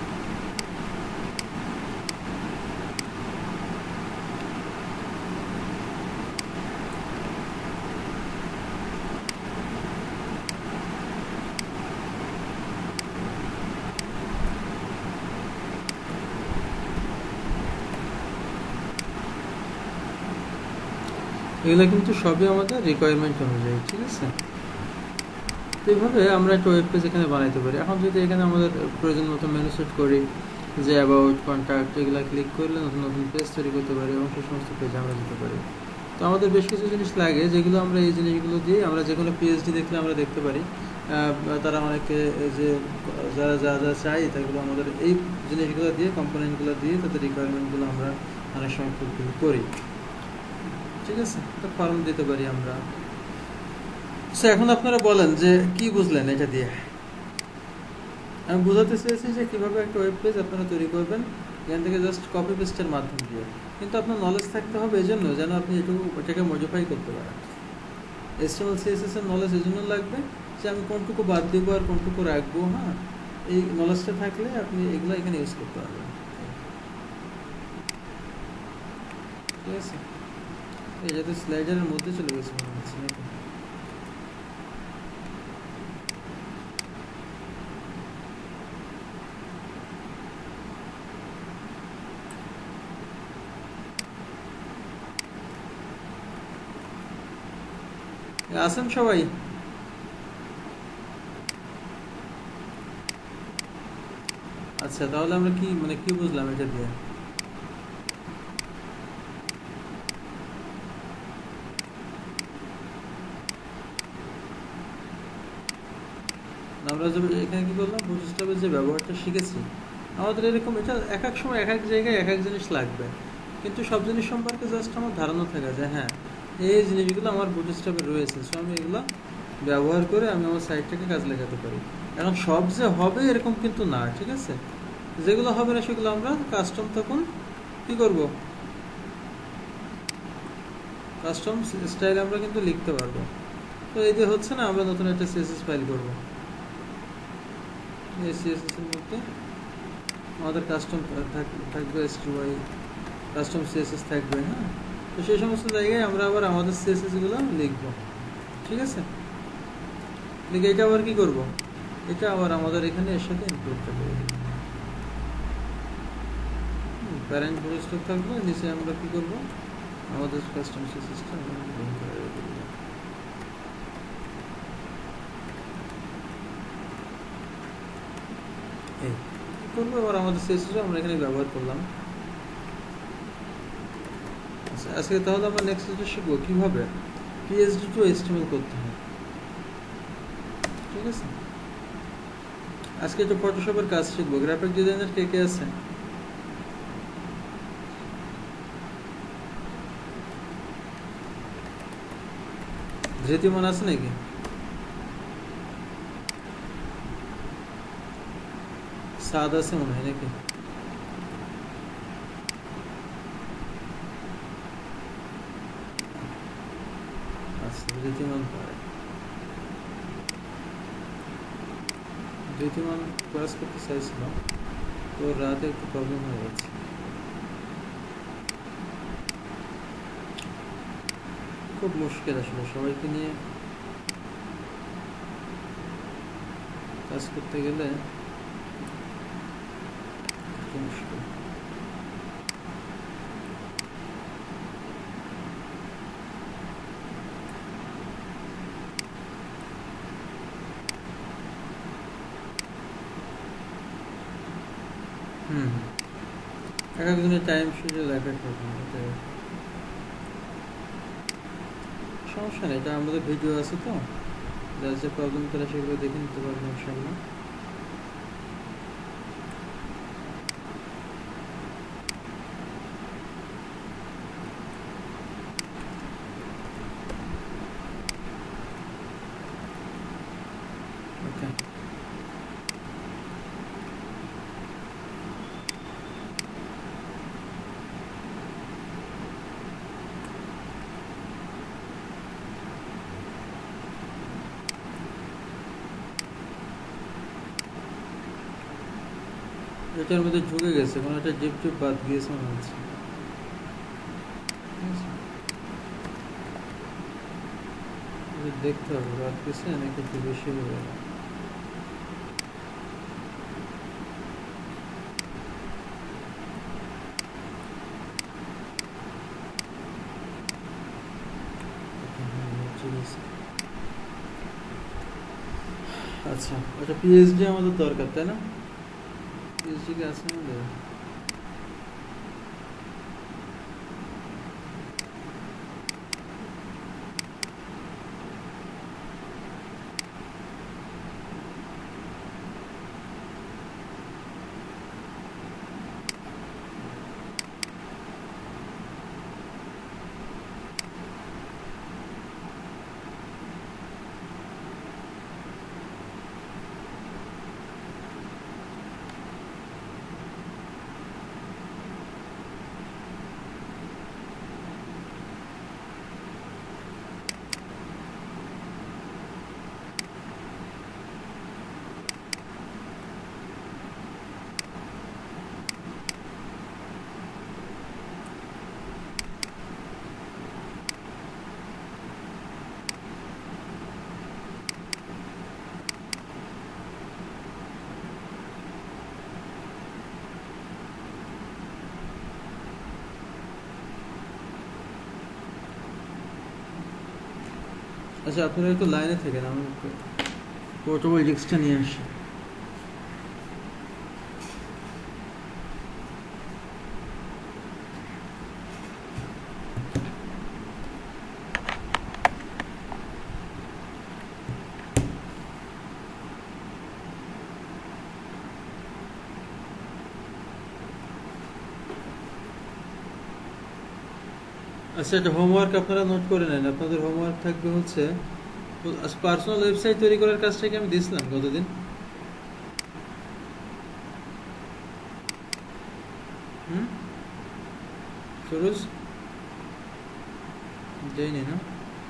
[SPEAKER 1] এগুলো কিন্তু সবই আমাদের রিকোয়ারমেন্ট অনুযায়ী, ঠিক আছে। তো এইভাবে আমরা একটা ওয়েব পেজ এখানে বানাইতে পারি। এখন যদি এখানে আমাদের প্রয়োজন মতো মেনু সেট করি, যে অ্যাবাউট, কন্ট্যাক্ট, এগুলো ক্লিক করলে নতুন নতুন পেজ তৈরি করতে পারি এবং সেই সমস্ত পেজ আমরা দিতে পারি। তো আমাদের বেশ কিছু জিনিস লাগে, যেগুলো আমরা এই জিনিসগুলো দিয়ে আমরা যে কোনো পিএইচডি দেখলে আমরা দেখতে পারি তারা অনেকে যে যারা যা যা চাই তাগুলো আমাদের এই জিনিসগুলো দিয়ে, কম্পোনেন্টগুলো দিয়ে তাদের রিকোয়ারমেন্টগুলো আমরা অনেক সময় ফুলফিল করি, ঠিক আছে। একটা ফর্ম দিতে পারি আমরা। সো এখন আপনারা বলেন যে কি বুঝলেন এটা দিয়ে? আমি বোঝাতে চেয়েছি যে কীভাবে একটা ওয়েব পেজ আপনারা তৈরি করবেন এখান থেকে জাস্ট কপি পেস্টের মাধ্যম দিয়ে। কিন্তু আপনার নলেজ থাকতে হবে এই জন্য যেন আপনি এটুকু এটাকে মডিফাই করতে পারেন। এইচটিএমএল সিএসএস এর নলেজ এই জন্য লাগবে যে আমি কোনটুকু বাদ দেবো আর কোনটুকু রাখবো। হ্যাঁ, এই নলেজটা থাকলে আপনি এগুলো এখানে ইউজ করতে পারবেন। ঠিক আছে, এই যাতে স্লাইডারের মধ্যে চলে গেছে মনে হচ্ছে নাকি। আছেন সবাই? আচ্ছা, তাহলে আমরা কি মানে কি বুঝলাম এটা দিয়ে? আমরা যে এখানে কি করলাম, বুটস্ট্র্যাপের যে ব্যবহারটা শিখেছি, আমাদের এরকম এটা এক এক সময় এক এক জায়গায় এক এক জিনিস লাগবে, কিন্তু সব জিনিস সম্পর্কে জাস্ট আমার ধারণা থাকা যায় হ্যাঁ এই জিনিসগুলো আমার বুটস্ট্র্যাপে রয়েছে, সো আমি এগুলো ব্যবহার করে আমি আমার সাইটটাকে কাজ লাগাতে পারি। এখন সব যে হবে এরকম কিন্তু না, ঠিক আছে? যেগুলো হবে না সেগুলো আমরা কাস্টম তখন কি করব, কাস্টম স্টাইল আমরা কিন্তু লিখতে পারবো। তো এই যে হচ্ছে না, আমরা নতুন একটা সিএসএস ফাইল করবো, এই সিএসএস এর মধ্যে আমাদের কাস্টম থাকবে, এসটিওয়াই কাস্টম সিএসএস থাকবে। হ্যাঁ, তো সেই সমস্ত জায়গায় আমরা আবার আমাদের সিএসএসগুলো লিখবো। ঠিক আছে, লিখে এটা আবার কি করব, এটা আবার আমাদের এখানে এর সাথে ইনক্লুড করবো। প্যারেন্ট বুটস্ট্র্যাপ থাকবে, নিচে আমরা কি করব, আমাদের কাস্টম সিএসএসটা আমরা লিঙ্ক করে রেখে দেব। এই কি করবো, এবার আমাদের সিএসএস আমরা এখানে ব্যবহার করলাম। আচ্ছা, আজকে তাহলে আমরা নেক্সট যেটা শিখবো কিভাবে পিএইচডি টু এইচটিএমএল করতে হয়। ঠিক আছে, আজকে একটু ফটোশপের কাজ শিখবো। গ্রাফিক ডিজাইনার কে কে আছে? ধৃতিমান আছে নাকি? সাদ আছে মনে হয় নাকি? আচ্ছা, ধৃতিমান পারে। ধৃতিমান ক্লাস করতে চাইছিলাম, তো রাতে একটু প্রবলেম হয়ে যাচ্ছে। খুব মুশকিল আসলে সবাইকে নিয়ে কাজ করতে গেলে খুব মুশকিল। হুম, এক একজনের টাইম শিডিউল এক এক রকম, সমস্যা নেই। এটা আমাদের ভিডিও আছে, তো যার যে প্রবলেম তারা সেগুলো দেখে নিতে পারবেন ইনশাআল্লাহ। ওকে, এটার মধ্যে ঢুকে গেছে, কোনো একটা জিপ টিপ বাদ গিয়েছে মনে হচ্ছে। দেখতে হবে বাদ গেছে নাকি একটু বেশি হয়ে গেল। আচ্ছা, ওটা পিএইচডি আমাদের দরকার, তাই না? পিএইচডি কি আছে আমাদের? আচ্ছা আপনারা একটু লাইনে থাকেন, আমি পোর্টেবল ডিস্কটা নিয়ে আসি। আচ্ছা, এটা হোমওয়ার্ক আপনারা নোট করে নেন। আপনাদের হোমওয়ার্ক থাকবে হচ্ছে পার্সোনাল ওয়েবসাইট তৈরি করার কাজটাকে আমি দিয়েছিলাম গতদিন। হুম, সরোজ যাইনি না?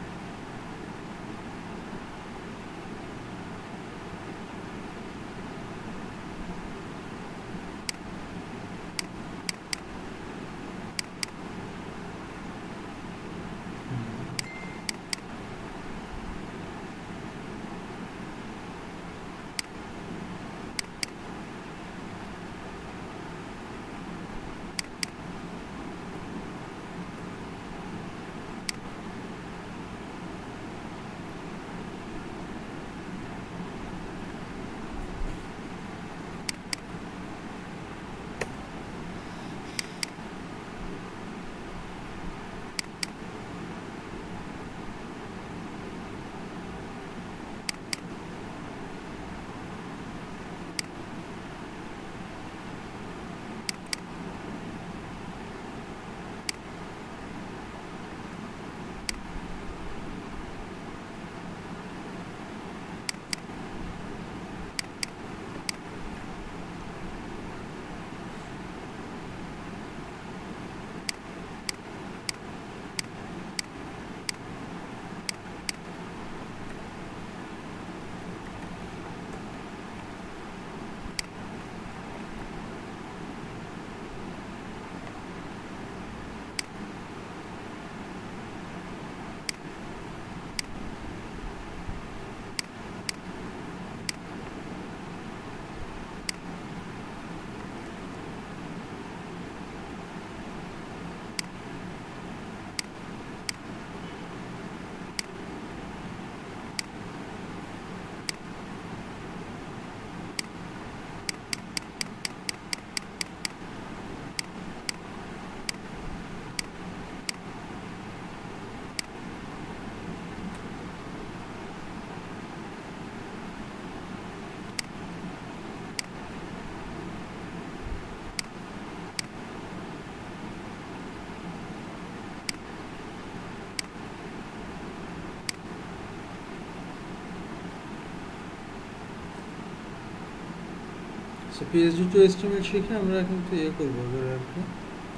[SPEAKER 1] আচ্ছা, পিএইচডি টু এস্টিমেট শিখে আমরা কিন্তু ইয়ে করবো এবারে আর কি,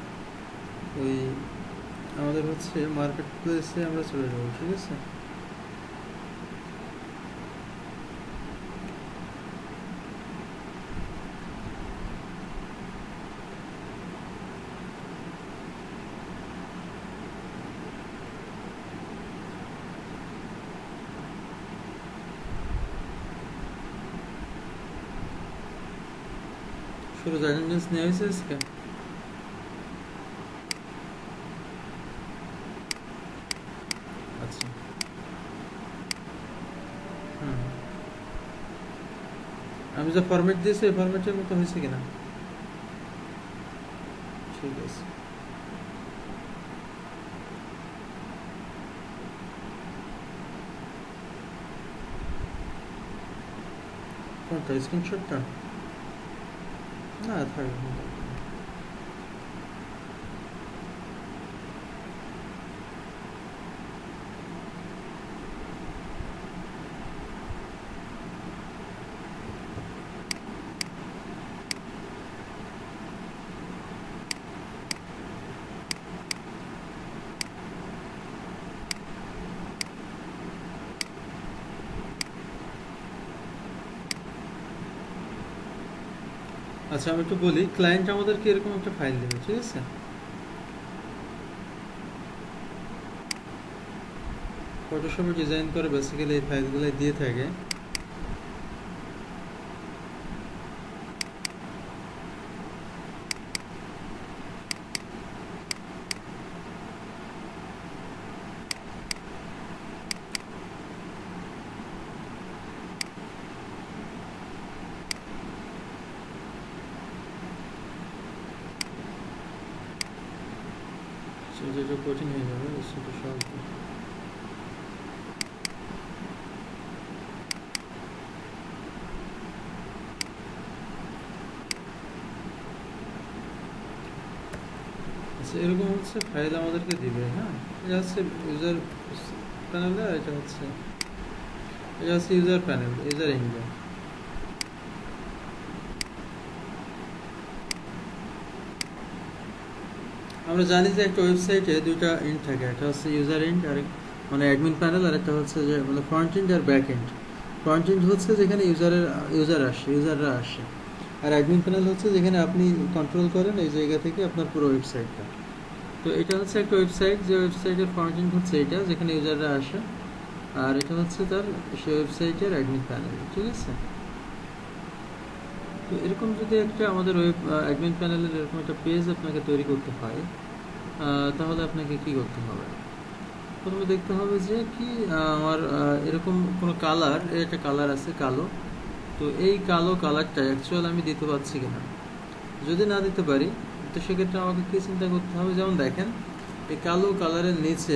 [SPEAKER 1] ওই আমাদের হচ্ছে মার্কেট প্লেসে আমরা চলে যাবো, ঠিক আছে? শুরু অ্যাটেন্ডেন্স নেওয়া হয়েছে আজকে? আচ্ছা, হুম, আমি যে ফরম্যাট দিয়েছি এই ফরম্যাটের মতো হয়েছে কিনা? ঠিক আছে। কোনটা, স্ক্রিনশটটা? না, থাকবে না। আচ্ছা, আমি একটু বলি, ক্লায়েন্ট আমাদেরকে এরকম একটা ফাইল দেবে, ঠিক আছে? ফটোশপে ডিজাইন করে বেসিক্যালি এই ফাইলগুলো দিয়ে থাকে। যেটা কঠিন হয়ে যাবে সেটা সহজ। আচ্ছা, এরকম হচ্ছে ফাইল আমাদেরকে দিবে। হ্যাঁ, এটা হচ্ছে ইউজার প্যানেল, এটা হচ্ছে এটা হচ্ছে ইউজার প্যানেল, ইউজার ইন্ডিয়া। আমরা জানি যে একটা ওয়েবসাইটে দুইটা এন্ড থাকে, একটা হচ্ছে ইউজার এন্ড আর মানে অ্যাডমিন প্যানেল, আর একটা হচ্ছে যে মানে ফ্রন্ট এন্ড আর ব্যাক এন্ড। ফ্রন্ট এন্ড হচ্ছে যেখানে ইউজারের ইউজার আসে, ইউজাররা আসে, আর অ্যাডমিন প্যানেল হচ্ছে যেখানে আপনি কন্ট্রোল করেন এই জায়গা থেকে আপনার পুরো ওয়েবসাইটটা। তো এটা হচ্ছে একটা ওয়েবসাইট, যে ওয়েবসাইটের ফ্রন্ট এন্ড হচ্ছে এটা যেখানে ইউজাররা আসে, আর এটা হচ্ছে তার সেই ওয়েবসাইটের অ্যাডমিন প্যানেল। ঠিক আছে, তো এরকম যদি একটা আমাদের ওয়েব অ্যাডমিন প্যানেলের এরকম একটা পেজ আপনাকে তৈরি করতে হয়, তাহলে আপনাকে কি করতে হবে? প্রথমে দেখতে হবে যে কি আমার এরকম কোনো কালার, একটা কালার আছে কালো, তো এই কালো কালারটা অ্যাকচুয়াল আমি দিতে পারছি কিনা। যদি না দিতে পারি তো সেক্ষেত্রে আমাকে কি চিন্তা করতে হবে, যেমন দেখেন এই কালো কালারের নিচে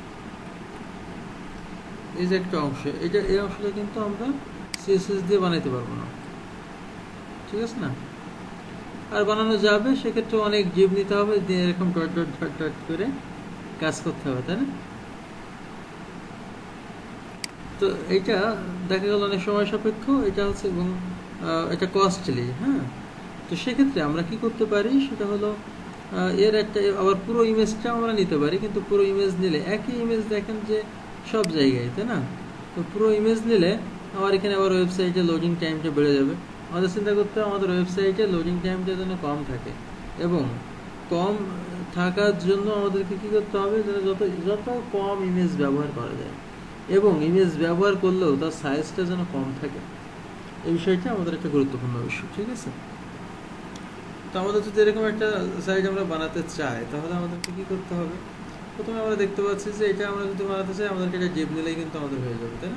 [SPEAKER 1] এই যে একটা অংশ, এটা এই অংশটা কিন্তু আমরা সিএসএস দিয়ে বানাইতে পারবো না। ঠিক আছে না? আর বানানো যাবে, সেক্ষেত্রে অনেক জীব নিতে হবে, দিয়ে এরকম ডট ডট ডট ডট করে কাজ করতে হবে, তাই না? তো এটা দেখা গেল অনেক সময় সাপেক্ষ, এটা হচ্ছে এবং এটা কস্টলি। হ্যাঁ, তো সেক্ষেত্রে আমরা কি করতে পারি সেটা হলো এর একটা আবার পুরো ইমেজটা আমরা নিতে পারি, কিন্তু পুরো ইমেজ নিলে একই ইমেজ দেখেন যে সব জায়গায়, তাই না? তো পুরো ইমেজ নিলে আমার এখানে আবার ওয়েবসাইটে লোডিং টাইমটা বেড়ে যাবে। আমাদের চিন্তা করতে হবে আমাদের ওয়েবসাইটে লোডিং টাইমটা যেন কম থাকে, এবং কম থাকার জন্য আমাদেরকে কি করতে হবে, যেন যত যত কম ইমেজ ব্যবহার করা যায়, এবং ইমেজ ব্যবহার করলেও তার সাইজটা যেন কম থাকে। এই বিষয়টা আমাদের একটা গুরুত্বপূর্ণ বিষয়। ঠিক আছে, তো আমাদের যদি এরকম একটা সাইট আমরা বানাতে চাই, তাহলে আমাদেরকে কি করতে হবে? প্রথমে আমরা দেখতে পাচ্ছি যে এটা আমরা যদি বানাতে চাই, আমাদেরকে এটা জেব নিলেই কিন্তু আমাদের হয়ে যাবে, তাই না?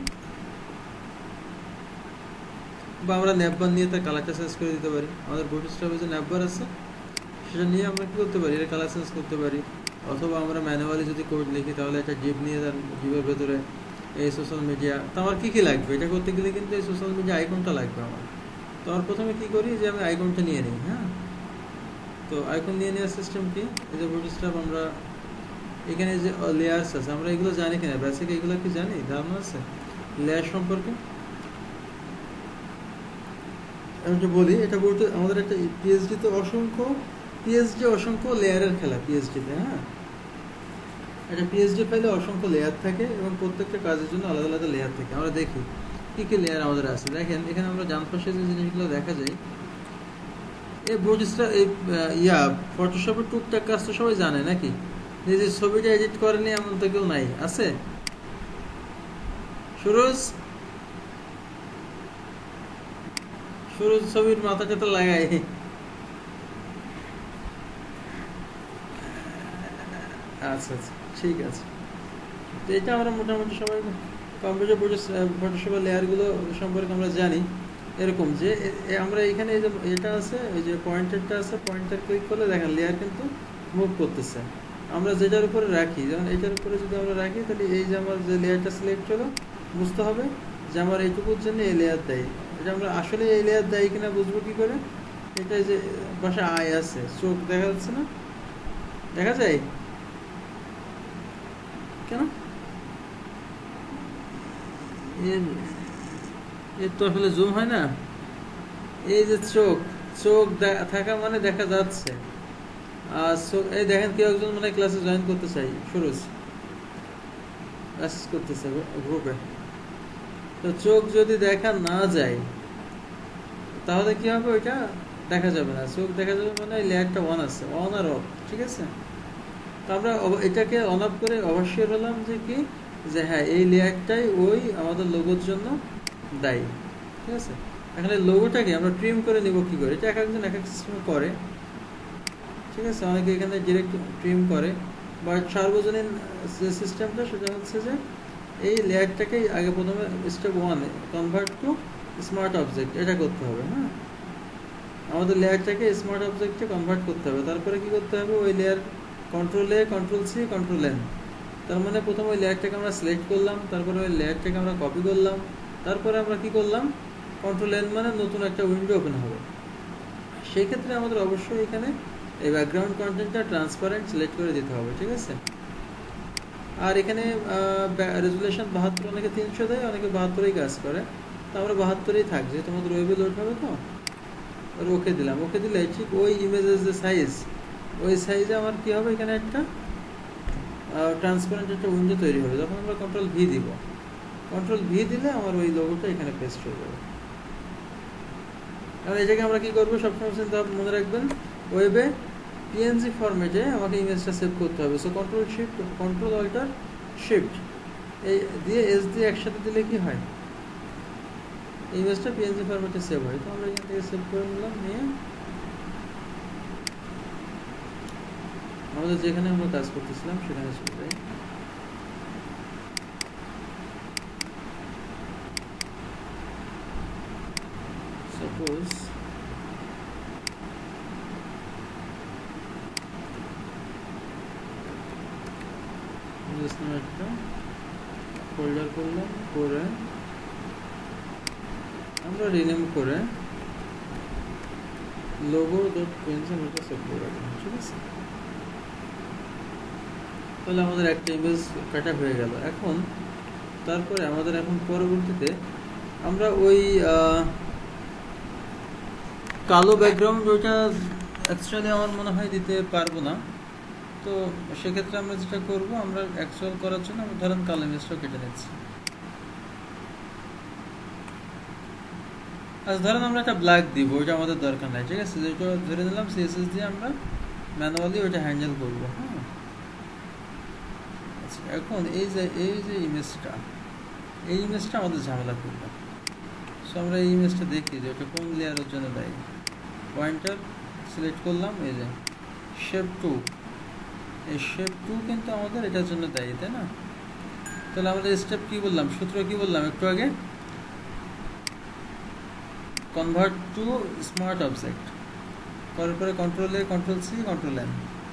[SPEAKER 1] বা আমরা ন্যাপবার নিয়ে তার কালারটা চেঞ্জ করে দিতে পারি। আমাদের বুটস্ট্র্যাপে যে ন্যাপবার আছে সেটা নিয়ে আমরা কি করতে পারি, এটা কালার চেঞ্জ করতে পারি। অথবা আমরা ম্যানুয়ালি যদি কোড লিখি, তাহলে একটা জিপ নিয়ে তার জিপের ভেতরে এই সোশ্যাল মিডিয়া, তো আমার কী কী লাগবে এটা করতে গেলে কিন্তু এই সোশ্যাল মিডিয়া আইকনটা লাগবে আমার। তো আমার প্রথমে কী করি যে আমি আইকনটা নিয়ে নিই। হ্যাঁ, তো আইকন নিয়ে নেওয়ার সিস্টেম কি, এই যে বুটস্ট্র্যাপ আমরা এখানে যে লেয়ার্স আছে, আমরা এগুলো জানি কিনা, বেসিক এগুলো কি জানি, ধারণা আছে লেয়ার সম্পর্কে? আমি যে বলি এটা বলতে আমাদের একটা পিএইচডিতে অসংখ্য পিএইচডি অসংখ্য লেয়ারের খেলা পিএইচডিতে। হ্যাঁ, একটা পিএইচডি ফাইলে অসংখ্য লেয়ার থাকে, এবং প্রত্যেকটা কাজের জন্য আলাদা আলাদা লেয়ার থাকে। আমরা দেখি কী কী লেয়ার আমাদের আছে। দেখেন এখানে আমরা জান পাশে যে জিনিসগুলো দেখা যায়, এই বুটস্ট্র্যাপ এই ইয়া ফটোশপের টুকটাক কাজ তো সবাই জানে নাকি? এই যে ছবিটা এডিট করেনি এমন তো কেউ নাই, আছে? সুরজ সুরজ ছবির মাথা টাথা লাগাই। আচ্ছা আচ্ছা, ঠিক আছে। তো এটা আমরা মোটামুটি সবাই কম্পিউটার ফটোশপের লেয়ারগুলো সম্পর্কে আমরা জানি। এরকম যে আমরা এখানে এই যে এটা আছে, এই যে পয়েন্টারটা আছে, পয়েন্টার ক্লিক করলে দেখেন লেয়ার কিন্তু মুভ করতেছে। আমরা যেটার উপরে রাখি, যেমন এইটার উপরে যদি আমরা রাখি, তাহলে এই যে আমার যে লেয়ারটা সিলেক্ট হলো, বুঝতে হবে যে আমার এইটুকুর জন্য এই লেয়ার দেয়। এটা আমরা আসলে এই লেয়ার দেয় কিনা বুঝবো কি করে? এটা যে পাশে আই আছে, চোখ দেখা যাচ্ছে না? দেখা যায় কেন? এর তো আসলে জুম হয় না। এই যে চোখ, চোখ থাকা মানে দেখা যাচ্ছে। আর এই দেখেন কেউ একজন মানে ক্লাসে জয়েন করতে চাই, সুরজ মেসেজ করতেছে গ্রুপে। তো চোখ যদি দেখা না যায় তাহলে কি হবে? ওইটা দেখা যাবে না। চোখ দেখা যাবে মানে লেয়ারটা অন আছে, অন আর অফ। ঠিক আছে, তো আমরা এটাকে অন অফ করে অবশ্যই বললাম যে কি, যে হ্যাঁ এই লেয়ারটাই ওই আমাদের লোগোর জন্য দায়ী। ঠিক আছে, এখানে লোগোটাকে আমরা ট্রিম করে নিব কি করে, এটা এক একজন এক এক সিস্টেমে করে। ঠিক আছে, অনেকে এখানে ডিরেক্ট ট্রিম করে, বাট সার্বজনীন যে সিস্টেমটা সেটা হচ্ছে যে এই লেয়ারটাকেই আগে প্রথমে স্টেপ ওয়ানে কনভার্ট টু স্মার্ট অবজেক্ট, এটা করতে হবে। হ্যাঁ, আমাদের লেয়ারটাকে স্মার্ট অবজেক্টে কনভার্ট করতে হবে। তারপরে কি করতে হবে, ওই layer control A, control C, control N. তার মানে প্রথমে ওই লেয়ারটাকে আমরা সিলেক্ট করলাম, তারপরে ওই লেয়ারটাকে আমরা কপি করলাম, তারপরে আমরা কি করলাম, কন্ট্রোল এন মানে নতুন একটা উইন্ডো ওপেন হবে। সেই ক্ষেত্রে আমাদের অবশ্যই এখানে এই ব্যাকগ্রাউন্ড কন্টেন্টটা ট্রান্সপারেন্ট সিলেক্ট করে দিতে হবে, ঠিক আছে। আর এখানে রেজুলেশন বাহাত্তর, অনেকে তিনশো দেয়, অনেকে বাহাত্তরেই কাজ করে, তো আমরা বাহাত্তরেই থাক, যেহেতু আমাদের ওয়েবে লোড হবে। তো আর ওকে দিলাম, ওকে দিলে ঠিক ওই ইমেজের যে সাইজ, ওই সাইজে আমার কি হবে, এখানে একটা ট্রান্সপারেন্ট একটা উইন্ডো তৈরি হবে। যখন আমরা কন্ট্রোল ভি দিব, কন্ট্রোল ভি দিলে আমার ওই লোগোটা এখানে পেস্ট হয়ে যাবে। আর এই জায়গায় আমরা কি করবো, সবসময় চিন্তা মনে রাখবেন, ওয়েবে পিএনজি ফরম্যাটে আমাকে ইমেজটা সেভ করতে হবে। So control shift, control alter shift এই দিয়ে এস দিয়ে একসাথে দিলে কি হয়, ইমেজটা পিএনজি ফরম্যাটে সেভ হয়। তো আমরা এখান থেকে সেভ করে নিলাম, নিয়ে আমাদের যেখানে আমরা কাজ করতেছিলাম সেখানে চলে যাই। সাপোজ একটা ফোল্ডার করলাম, করে আমরা রিনেম করে লোগো ডট পেন্স আমরা সেভ করে রাখলাম, ঠিক আছে। তাহলে আমাদের একটা ইমেজ কাটা হয়ে গেল। এখন তারপরে আমাদের এখন পরবর্তীতে আমরা ওই কালো ব্যাকগ্রাউন্ড ওইটা অ্যাকচুয়ালি আমার মনে হয় দিতে পারবো না। তো সেক্ষেত্রে আমরা যেটা করব, আমরা অ্যাকচুয়াল করার জন্য আমরা ধরেন কালো ইমেজটাও কেটে নিচ্ছি। আচ্ছা, ধরেন আমরা একটা ব্ল্যাক দিব, ওইটা আমাদের দরকার নাই, ঠিক আছে। যেটা ধরে নিলাম সিএসএস দিয়ে আমরা ম্যানুয়ালি ওইটা হ্যান্ডেল করবো। হ্যাঁ, আচ্ছা, এখন এই যে এই যে ইমেজটা, এই ইমেজটা আমাদের ঝামেলা করবে। সো আমরা এই ইমেজটা দেখি যে ওটা কোন লেয়ারের জন্য দায়ী। পয়েন্টার সিলেক্ট করলাম, এই যে শেপ টু, এই শেপ টু কিন্তু আমাদের এটার জন্য দায়ী, তাই না। তাহলে আমাদের স্টেপ কি বললাম, সূত্র কি বললাম একটু আগে, কনভার্ট টু স্মার্ট অবজেক্ট, করার পরে control A, control C, control N,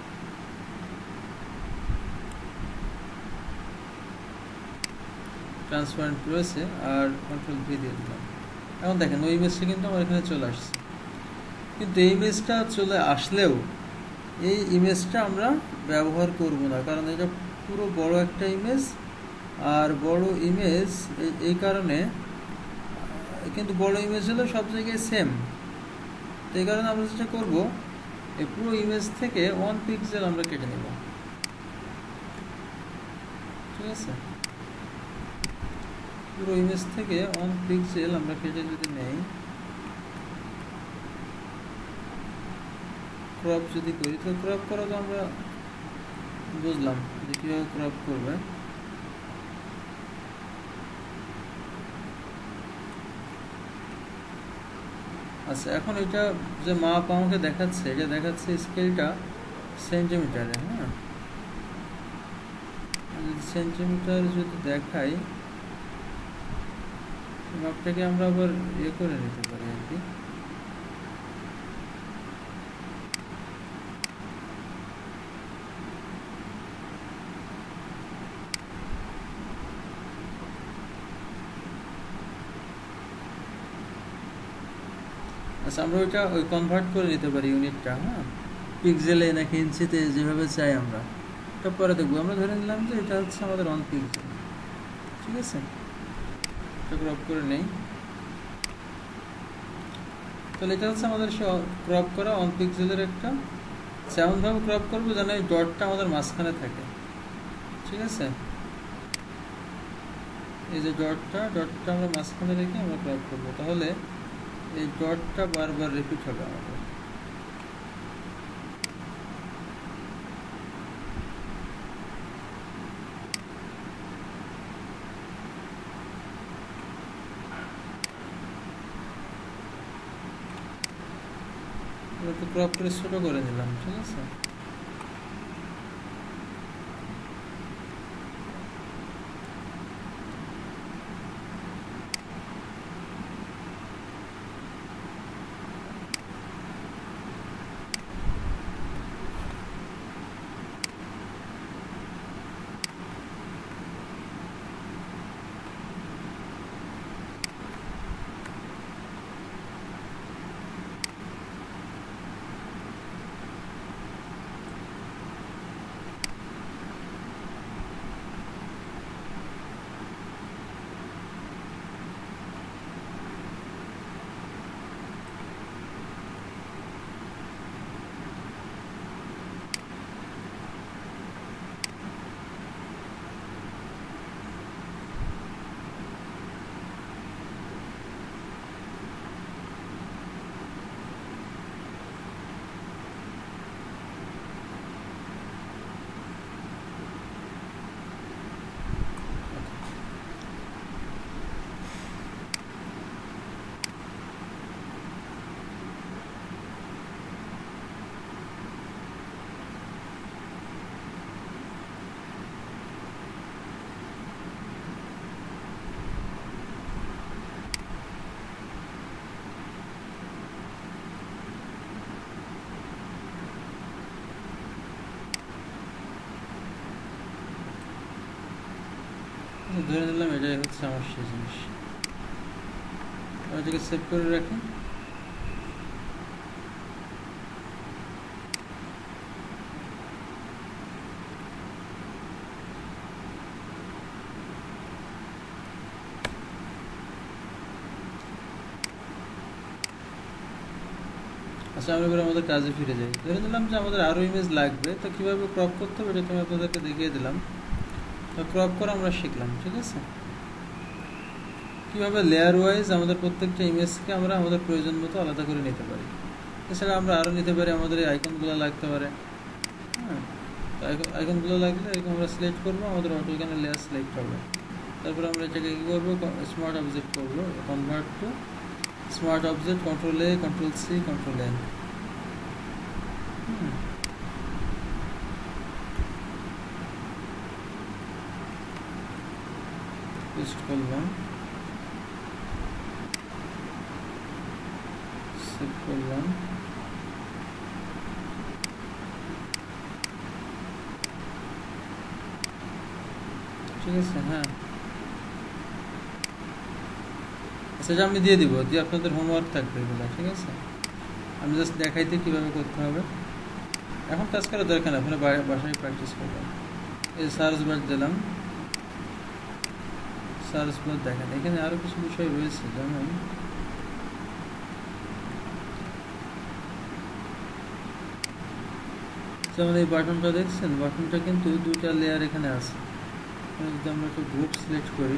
[SPEAKER 1] transparent রয়েছে, আর কন্ট্রোল ভি দিয়ে দিলাম। এখন দেখেন ওই ইমেজটা কিন্তু আমার এখানে চলে আসছে। কিন্তু এই ইমেজটা চলে আসলেও এই ইমেজটা আমরা ব্যবহার করব না, কারণ এটা পুরো বড় একটা ইমেজ, আর বড় ইমেজ এই কারণে, কিন্তু বড় ইমেজ হলো সব জায়গায় সেম। তো এই কারণে আমরা যেটা করবো, এই পুরো ইমেজ থেকে ওয়ান পিক্সেল আমরা কেটে নেব, ঠিক আছে। পুরো ইমেজ থেকে ওয়ান পিক্সেল আমরা কেটে যদি নেই, ক্রপ যদি করি, তো ক্রপ করা তো আমরা বুঝলাম যে কীভাবে ক্রপ করবে। আচ্ছা, এখন এটা যে মাপ আমাকে দেখাচ্ছে, এটা দেখাচ্ছে স্কেলটা সেন্টিমিটারে। হ্যাঁ, সেন্টিমিটার যদি দেখাই, মাপটাকে আমরা আবার ইয়ে করে নিতে পারি আর কি। আচ্ছা, আমরা ওইটা ওই কনভার্ট করে নিতে পারি ইউনিটটা, হ্যাঁ, পিক্সেলে নাকি ইঞ্চিতে, যেভাবে চাই আমরা। এটা পরে দেখবো। আমরা ধরে নিলাম যে এটা হচ্ছে আমাদের ওয়ান পিক্সেল, ঠিক আছে। এটা ক্রপ করে নেই। তাহলে এটা হচ্ছে আমাদের ক্রপ করা ওয়ান পিক্সেলের একটা, এমনভাবে ক্রপ করবো যেন এই ডটটা আমাদের মাঝখানে থাকে, ঠিক আছে। এই যে ডটটা, ডটটা আমরা মাঝখানে রেখে আমরা ক্রপ করবো, তাহলে এই ডটটা বারবার রিপিট হবে আমাদের। একটু ক্রপ করে ছোট করে নিলাম, ঠিক আছে। ধরে নিলাম এটাই হচ্ছে আমার সেই জিনিস। এটাকে সেভ করে রাখি। আচ্ছা, আমরা এবার আমাদের কাজে ফিরে যাই। ধরে নিলাম যে আমাদের আরও ইমেজ লাগবে, তো কীভাবে ক্রপ করতে হবে এটা আমি আপনাদেরকে দেখিয়ে দিলাম। তো ক্রপ করা আমরা শিখলাম, ঠিক আছে? কীভাবে লেয়ার ওয়াইজ আমাদের প্রত্যেকটা ইমেজকে আমরা আমাদের প্রয়োজন মতো আলাদা করে নিতে পারি। এছাড়া আমরা আরও নিতে পারি, আমাদের এই আইকনগুলো লাগতে পারে। হ্যাঁ, তো আইকনগুলো লাগলে এরকম আমরা সিলেক্ট করবো, আমাদের অটো এখানে লেয়ার সিলেক্ট হবে। তারপরে আমরা এটাকে কী করবো, স্মার্ট অবজেক্ট করবো, convert to smart object, control A, control C, control N. Paste করলাম, সেভ করলাম। ঠিক আছে, হ্যাঁ। সেটা আমি দিয়ে দিব, দিয়ে আপনাদের হোমওয়ার্ক থাকবে এগুলো, ঠিক আছে? আমি জাস্ট দেখাইতে কীভাবে করতে হবে। এখন কাজ করার দরকার না, আপনারা বাসায় প্র্যাকটিস করবেন। এই সার্চ বার দিলাম, সার্চ বার দেখেন এখানে আরও কিছু বিষয় রয়েছে, যেমন যেমন এই বাটনটা দেখছেন, বাটনটা কিন্তু দুইটা লেয়ার এখানে আছে। যদি আমরা একটু গ্রুপ সিলেক্ট করি,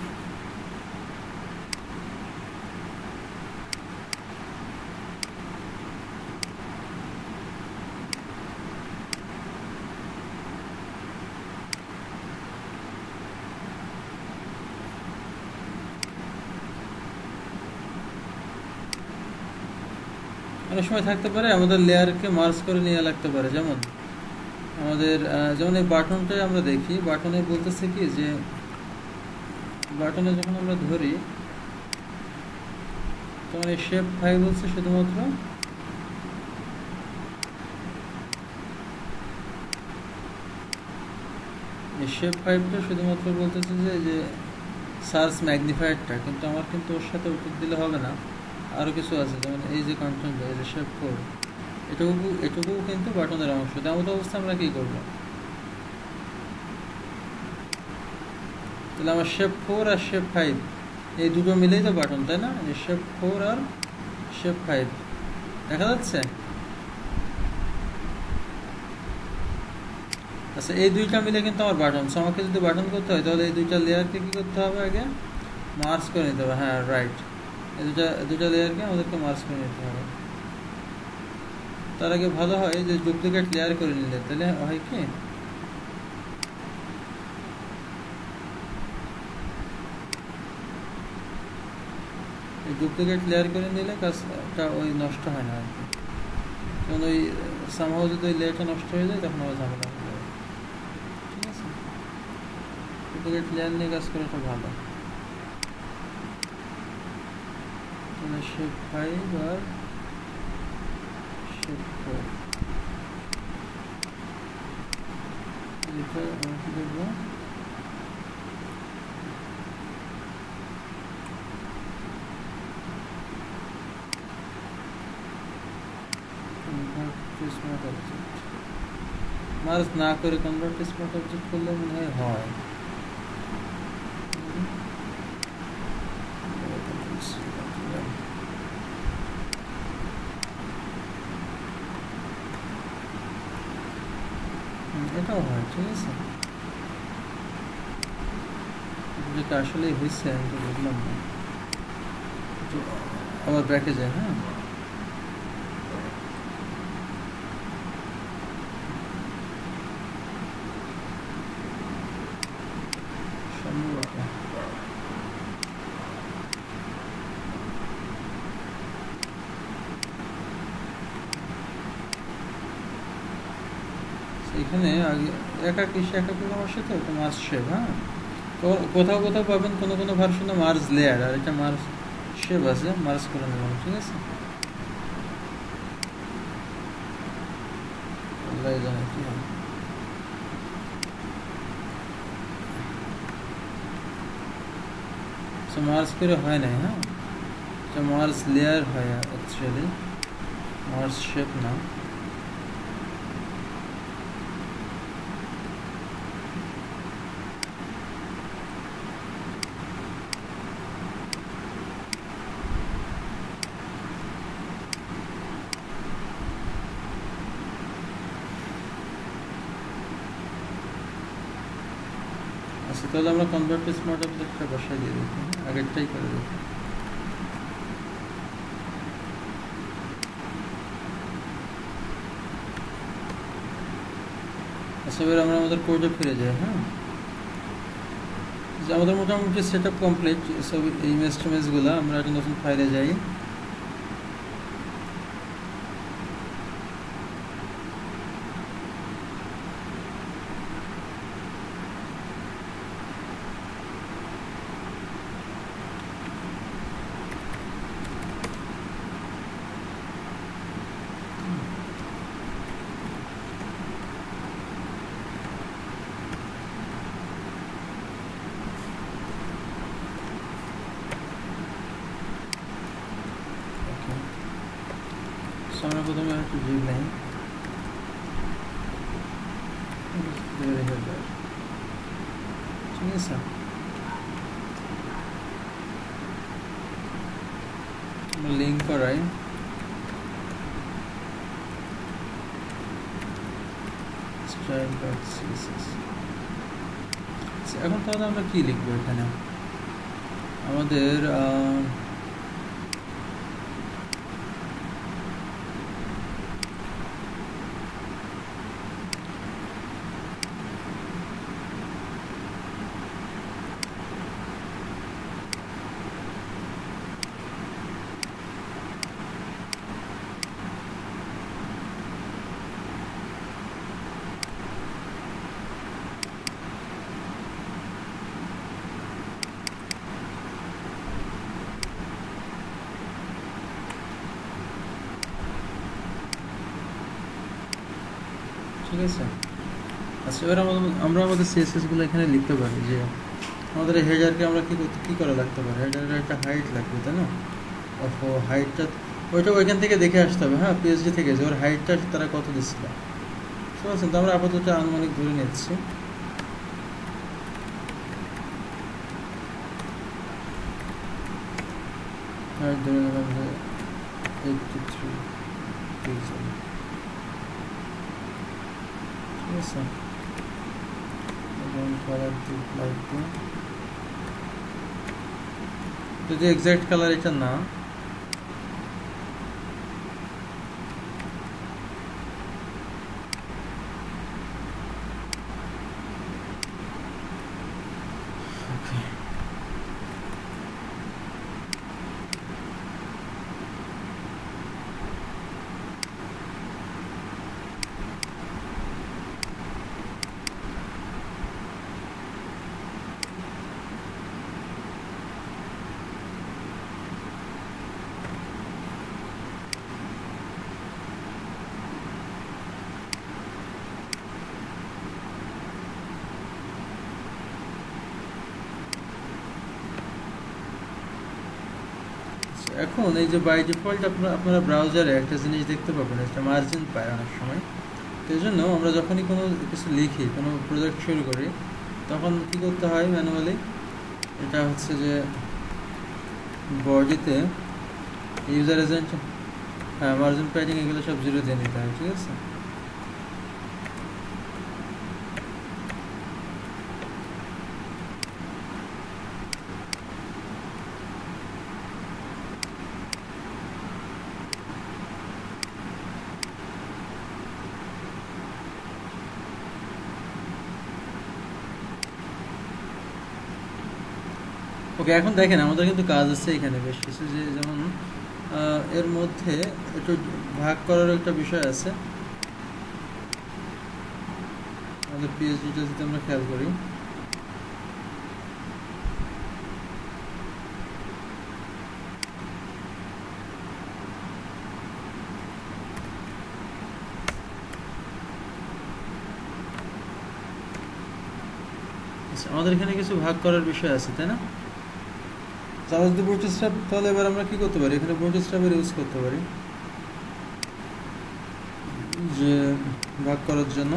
[SPEAKER 1] অনেক সময় থাকতে পারে আমাদের লেয়ারকে মার্জ করে নিয়ে লাগতে পারে। যেমন আমাদের যেমন এই বাটনটাই আমরা দেখি, বাটনে বলতেছে কি যে বাটনে যখন আমরা ধরি তখন এই শেপ ফাইভ বলছে শুধুমাত্র এই শেপ ফাইভটা শুধুমাত্র বলতেছে যে যে সার্চ ম্যাগনিফায়ারটা, কিন্তু আমার কিন্তু ওর সাথে উত্তর দিলে হবে না, আরও কিছু আছে। যেমন এই যে কন্টেন্ট, এই যে শেপ ফোর, এটুকু এটুকুও কিন্তু বাটনের অংশ। তেমন অবস্থা আমরা কী করবো, তাহলে আমার শেপ ফোর আর শেপ ফাইভ এই দুটো মিলেই তো বাটন, তাই না? শেপ ফোর আর শেপ ফাইভ দেখা যাচ্ছে। আচ্ছা, এই দুইটা মিলে কিন্তু আমার বাটন। সো আমাকে যদি বাটন করতে হয় তাহলে এই দুইটা লেয়ারকে কী করতে হবে, আগে মার্জ করে নিতে হবে। হ্যাঁ, রাইট, এই দুটা দুটা লেয়ারকে আমাদেরকে মার্জ করে নিতে হবে। তার আগে ভালো হয় যে ডুপ্লিকেট লেয়ার করে নিলে, তাহলে হয় কি এই ডুপ্লিকেট লেয়ার করে নিলে কাজটা ওই নষ্ট হয় না আর কি। কারণ ওই সামহাও যদি ওই লেয়ারটা নষ্ট হয়ে যায় তখন আবার ঝামেলা হয়ে যাবে। ঠিক আছে, ডুপ্লিকেট লেয়ার নিয়ে কাজ করাটা ভালো। তাহলে শেপ ফাইভ আর শেপ ফোর, এটা আমরা কি করবো, স্মার্ট অবজেক্ট মার্জ না করে কনভার্ট স্মার্ট অবজেক্ট করলে মনে হয় হয়। এটাও হয়, ঠিক আছে। যেটা আসলেই হয়েছে আমি তো বুঝলাম না, আবার ব্যাকে যায়। হ্যাঁ, সম্ভবত এখানে আগে একা কৃষি একা কোনো আসে তো এটা মার্জ শেপ। হ্যাঁ, তো কোথাও কোথাও পাবেন কোনো কোনো ভার্সনে মার্জ লেয়ার, আর এটা মার্জ শেপ আছে, মার্জ করে নিলাম। ঠিক আছে, আল্লাহ জানে কি হবে। সো মার্জ করে হয় নাই, হ্যাঁ, এটা মার্জ লেয়ার হয় অ্যাকচুয়ালি, মার্জ শেপ না। আচ্ছা, তাহলে আমরা কনভার্ট টু স্মার্ট অবজেক্টটা বসাই দিয়ে দেখি, আগেরটাই করে দেখি। আচ্ছা, এবার আমরা আমাদের কোডে ফিরে যাই। হ্যাঁ, যে আমাদের মোটামুটি সেট আপ কমপ্লিট, সব ইমেজ টিমেজগুলো আমরা একটা নতুন ফাইলে যাই। আমরা প্রথমে একটু ভিউ নেই, ঠিক আছে। লিঙ্ক করাই, এখন তাহলে আমরা কি লিখবো এখানে? আমাদের ঠিক আছে। আচ্ছা, এবার আমাদের আমরা আমাদের সিএসএসগুলো এখানে লিখতে পারি যে আমাদের হেডারকে আমরা কী করতে কী করা লাগতে পারে, হেডারের একটা হাইট লাগবে, তাই না? ও হাইটটা ওইটা ওইখান থেকে দেখে আসতে হবে, হ্যাঁ, পিএইচডি থেকে যে ওর হাইটটা তারা কত দিচ্ছিল, ঠিক আছে। তো আমরা আপাতত আনুমানিক ধরে নিচ্ছি। হাইট ধরে নিলাম যে এইটটি থ্রি, ঠিক আছে। কালার লাইট দিই, যদি এক্সাক্ট কালার এটা না, এখন এই যে বাই ডিফল্ট আপনারা আপনারা ব্রাউজারে একটা জিনিস দেখতে পাবেন, একটা মার্জিন পায় অনেক সময়। তো এই জন্য আমরা যখনই কোনো কিছু লিখি, কোনো প্রজেক্ট শুরু করি, তখন কী করতে হয় ম্যানুয়ালি, এটা হচ্ছে যে বডিতে ইউজার এজেন্ট, হ্যাঁ, মার্জিন প্যাডিং এগুলো সব জিরো দিয়ে নিতে হয়, ঠিক আছে। ওকে, এখন দেখেন আমাদের কিন্তু কাজ আছে এখানে বেশ কিছু, যে যেমন এর মধ্যে একটু ভাগ করার একটা বিষয় আছে আমাদের পিএইচডিটা, যদি আমরা খেয়াল করি, আমাদের এখানে কিছু ভাগ করার বিষয় আছে, তাই না? জাভা যদি বুটস্ট্র্যাপ, তাহলে এবার আমরা কি করতে পারি, এখানে বুটস্ট্র্যাপের ইউজ করতে পারি যে ভাগ করার জন্য।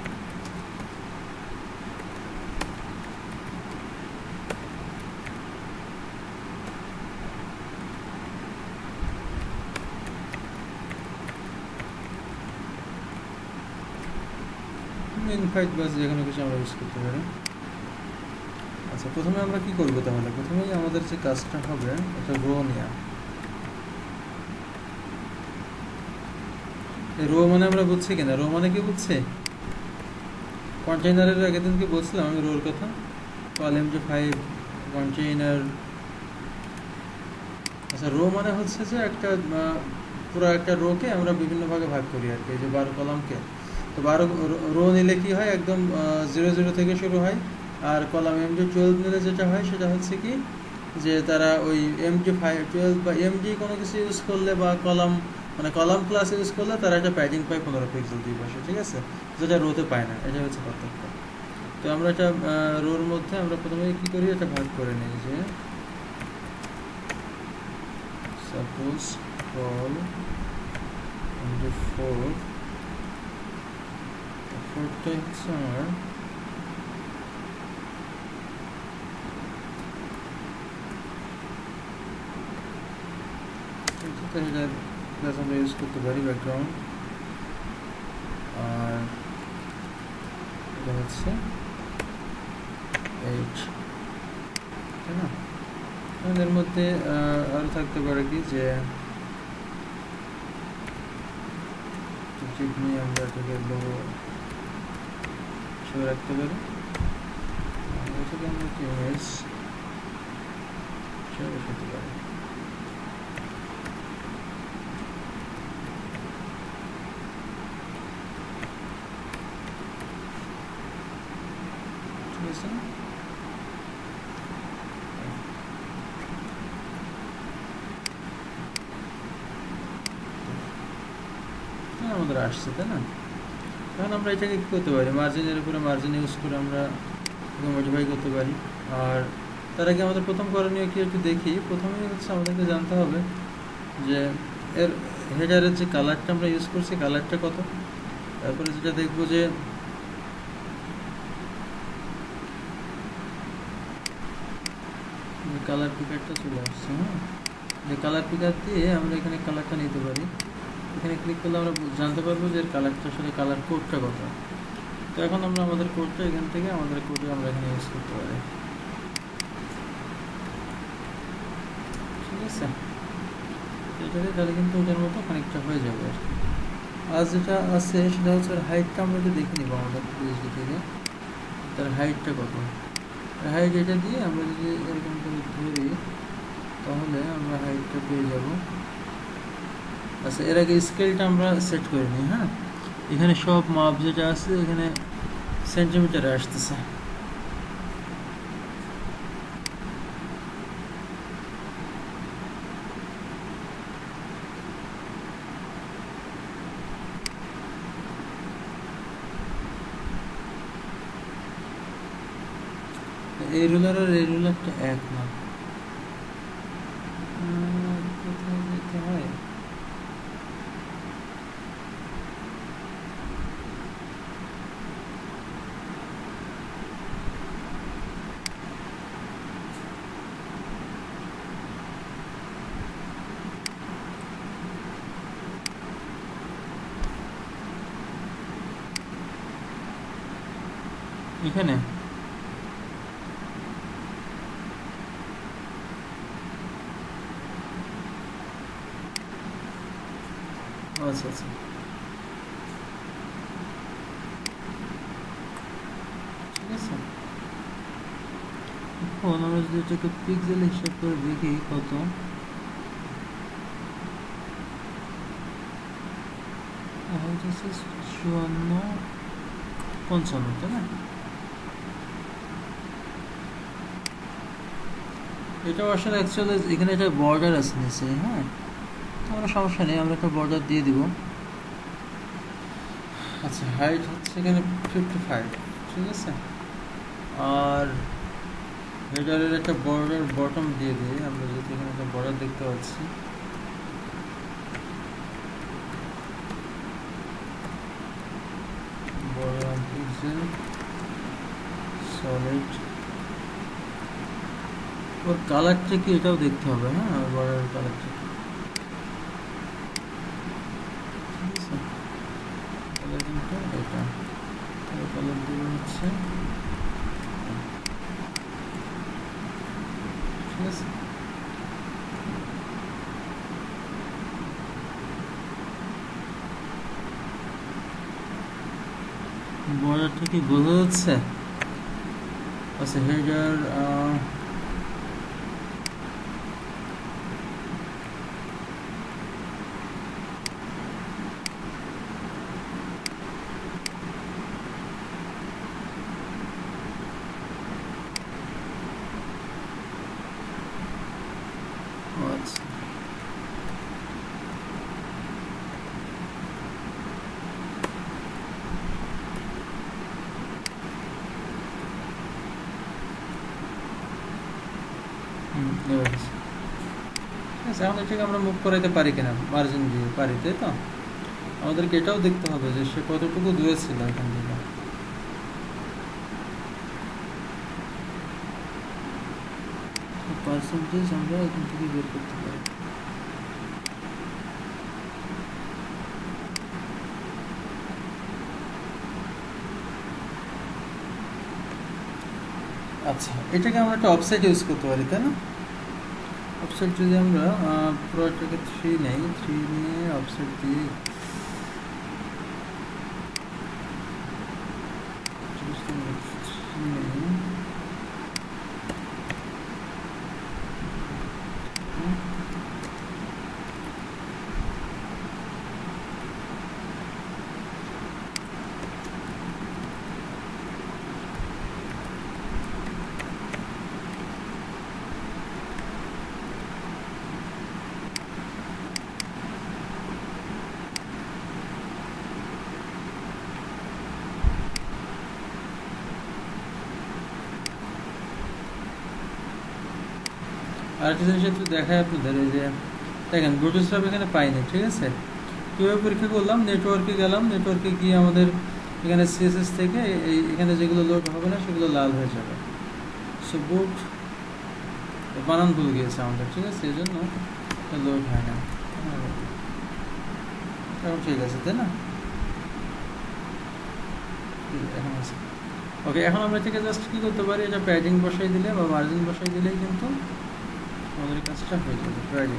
[SPEAKER 1] ইনফাইট বাস যেখানে কিছু আমরা ইউজ করতে পারি। আচ্ছা, প্রথমে আমরা কি করবো, তাহলে প্রথমেই আমাদের যে কাজটা হবে একটা রো নেওয়া। রো মানে আমরা বুঝছি কিনা, রো মানে কি বুঝছে, কন্টেইনারের আগের দিন কি বলছিলাম আমি রোর কথা, কলাম যে ফাইভ কন্টেইনার। আচ্ছা, রো মানে হচ্ছে যে একটা পুরো একটা রোকে আমরা বিভিন্ন ভাগে ভাগ করি আর কি, এই যে বারো কলামকে। তো বারো রো নিলে কি হয়, একদম জিরো জিরো থেকে শুরু হয়। আর কলাম এম ডি টুয়েলভ নিলে যেটা হয় সেটা হচ্ছে কি, যে তারা ওই এম ডি ফাইভ টুয়েলভ বা এম ডি কোনো কিছু ইউজ করলে বা কলাম মানে কলাম ক্লাস ইউজ করলে তারা একটা প্যাডিং পায় পনেরো পিক্সেল দুই পাশে, ঠিক আছে, যেটা রোতে পায় না। এটা হচ্ছে পার্থক্য। তো আমরা এটা রোর মধ্যে আমরা প্রথমে কি করি, এটা ভাগ করে নিই যে সাপোজ কল ফোর, ফোরটা হচ্ছে আমার প্লাস আমরা ইউজ করতে পারি ব্যাকগ্রাউন্ড। আর এটা হচ্ছে এইট, তাই না? এর মধ্যে আরও থাকতে পারে কি, যে নিয়ে আমরা এটাকে লোগো হিসেবে রাখতে পারি। এটাকে আমরা কি ইমেজ হিসেবে বসাতে পারি। ঠিক আছে, আমাদের আসছে, তাই না? তখন আমরা এটাকে কী করতে পারি, মার্জিনের উপরে মার্জিন ইউজ করে আমরা মডিফাই করতে পারি। আর তার আগে আমাদের প্রথম করণীয় কি একটু দেখি। প্রথমেই হচ্ছে আমাদেরকে জানতে হবে যে এর হেডারের যে কালারটা আমরা ইউজ করছি কালারটা কত। তারপরে যেটা দেখবো যে কালার পিকারটা চলে আসছে, হ্যাঁ, যে কালার পিকার দিয়ে আমরা এখানে কালারটা নিতে পারি। এখানে ক্লিক করলে আমরা জানতে পারবো যে এর কালারটা আসলে কালার কোডটা কত। তো এখন আমরা আমাদের কোডটা এখান থেকে আমাদের কোডে আমরা এখানে ইউজ করতে পারি, ঠিক আছে। এটাতে তাহলে কিন্তু ওটার মতো খানিকটা হয়ে যাবে আর কি। আর যেটা আছে সেটা হচ্ছে হাইটটা আমরা একটু দেখে নিব আমাদের পিএইচডি থেকে, তার হাইটটা কত। হাইট এটা দিয়ে আমরা যদি এরকম করে ধরি তাহলে আমরা হাইটটা পেয়ে যাব। আচ্ছা, এর আগে স্কেলটা আমরা সেট করে নিই। হ্যাঁ, এখানে সব মাপ যেটা আছে এখানে সেন্টিমিটারে আসতেছে। এই রুলার আর এই রুলারটা এক না, কোথায় যেতে হয়। এখানে আচ্ছা আচ্ছা, ঠিক আছে। এখন আমরা যদি এটাকে পিক্সেল হিসাব করে দেখি কত, চুয়ান্ন পঞ্চান্ন, তাই না? এটাও আসলে অ্যাকচুয়ালি এখানে একটা বর্ডার আছে নিচে, হ্যাঁ, আমরা সমস্যা নেই, আমরা একটা বর্ডার দিয়ে দিব। আচ্ছা, হাইট হচ্ছে এখানে ফিফটি ফাইভ, ঠিক আছে। আর হেডারের একটা বর্ডার বটম দিয়ে দিই আমরা, যেহেতু এখানে একটা বর্ডার দেখতে পাচ্ছি। বর্ডার পিক্সেল সলিড, ওর কালারটা কি এটাও দেখতে হবে। হ্যাঁ, বর্ডার কালারটা কি, কালারিংটা এটা কালার দেবো হচ্ছে, ঠিক আছে। বর্ডারটা কি বোঝা যাচ্ছে? আচ্ছা, হেডার আচ্ছা, হুম, এবার আছে। ঠিক আছে, এখন এটাকে আমরা মুভ করাইতে পারি কিনা, মার্জিন দিয়ে পারি, তাই তো? আমাদেরকে এটাও দেখতে হবে যে সে কতটুকু দূরে ছিল এখান থেকে। পার্সেন্টেজ আমরা এখান থেকে বের করতে পারি। আচ্ছা, এটাকে আমরা একটা অফসেট ইউজ করতে পারি, তাই না? অফসেট যদি আমরা পুরোটাকে থ্রি নেই, থ্রি নিয়ে অফসেট দিয়ে আরেকটা জিনিস একটু দেখায় আপনাদের। এই যে দেখেন, বুটস্ট্র্যাপ এখানে পাইনি, ঠিক আছে। কীভাবে পরীক্ষা করলাম? নেটওয়ার্কে গেলাম, নেটওয়ার্কে গিয়ে আমাদের এখানে সিএসএস থেকে এই এখানে যেগুলো লোড হবে না সেগুলো লাল হয়ে যাবে। সো বুট বানান ভুল গিয়েছে আমাদের, ঠিক আছে, এই জন্য লোড হয় না। এখন ঠিক আছে, তাই না? এখন আছে। ওকে, এখন আমরা থেকে জাস্ট কী করতে পারি, এটা প্যাডিং বসাই দিলে বা মার্জিন বসাই দিলেই কিন্তু আমাদের কাজটা হয়ে যাবে। প্যাডিং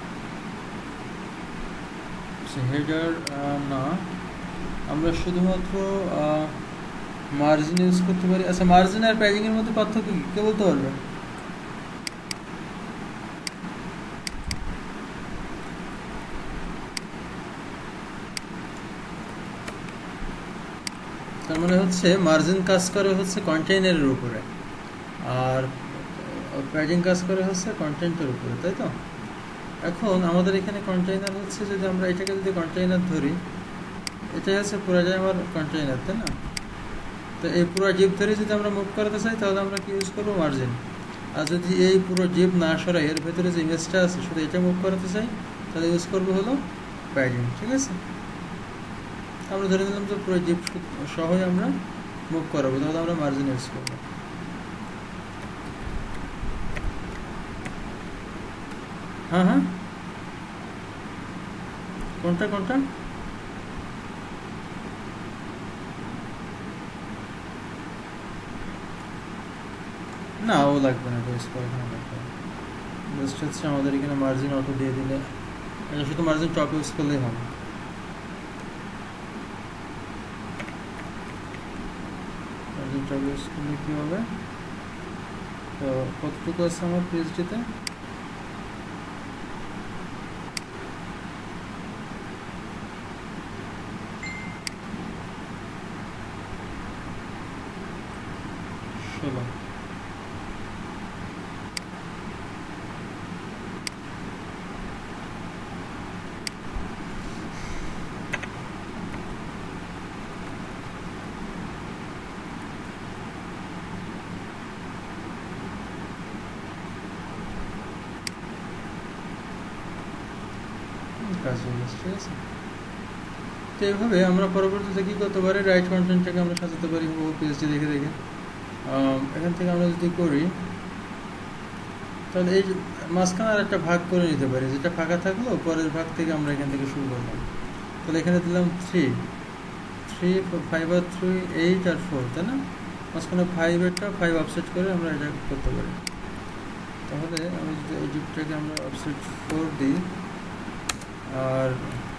[SPEAKER 1] হেডার না, আমরা শুধুমাত্র মার্জিন ইউজ করতে পারি। আচ্ছা, মার্জিন আর প্যাডিংয়ের মধ্যে পার্থক্য কী, কে বলতে পারবে? তার মানে হচ্ছে মার্জিন কাজ করে হচ্ছে কন্টেইনারের উপরে, আর প্যাডিং কাজ করে হচ্ছে কন্টেন্টের উপরে, তাই তো? এখন আমাদের এখানে কন্টেইনার হচ্ছে, যদি আমরা এটাকে যদি কন্টেইনার ধরি, এটাই হচ্ছে পুরো যায় আমার কন্টেইনার, তাই না? তো এই পুরো জিপ ধরে যদি আমরা মুভ করাতে চাই তাহলে আমরা কি ইউজ করবো? মার্জিন। আর যদি এই পুরো জিপ না সরাই, এর ভেতরে যে ইমেজটা আছে শুধু এটা মুভ করাতে চাই, তাহলে ইউজ করবো হলো প্যাডিং, ঠিক আছে। আমরা ধরে নিলাম যে পুরো জিপ সহই আমরা মুভ করাবো, তাহলে আমরা মার্জিন ইউজ করবো। হ্যাঁ হ্যাঁ, কোনটা কোনটা? না, ও লাগবে না, ইউজ করে এখানে লাগবে না। জাস্ট হচ্ছে আমাদের এখানে মার্জিন অটো দিয়ে দিলে, এটা শুধু মার্জিন টপ ইউজ করলেই হবে। মার্জিন টপ ইউজ করলে কী হবে? তো কতটুকু আছে আমার পিএইচডিতে? ষোলো। কাজ হয়ে গেছে। ঠিক আছে, তো এইভাবে আমরা পরবর্তীতে কী করতে পারি, রাইট কন্টেন্টটাকে আমরা সাজাতে পারি ও পিএইচডি দেখে দেখে। এখান থেকে আমরা যদি করি তাহলে এই মাঝখানে আর একটা ভাগ করে নিতে পারি, যেটা ফাঁকা থাকলো পরের ভাগ থেকে আমরা এখান থেকে শুরু করলাম। তাহলে এখানে দিলাম থ্রি থ্রি ফাইভ আর থ্রি এইট আর ফোর, তাই না? মাঝখানে ফাইভেরটা ফাইভ অফসেট করে আমরা এটা করতে পারি। তাহলে আমি যদি এই যুগটাকে আমরা অফসেট ফোর দিই আর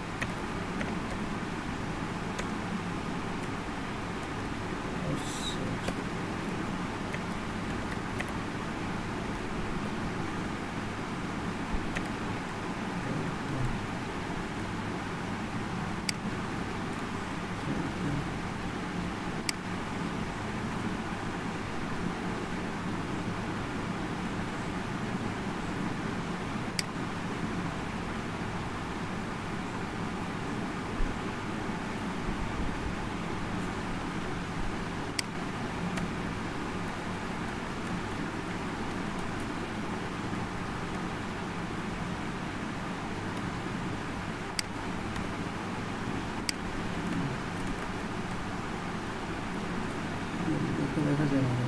[SPEAKER 1] দেখা যায় না।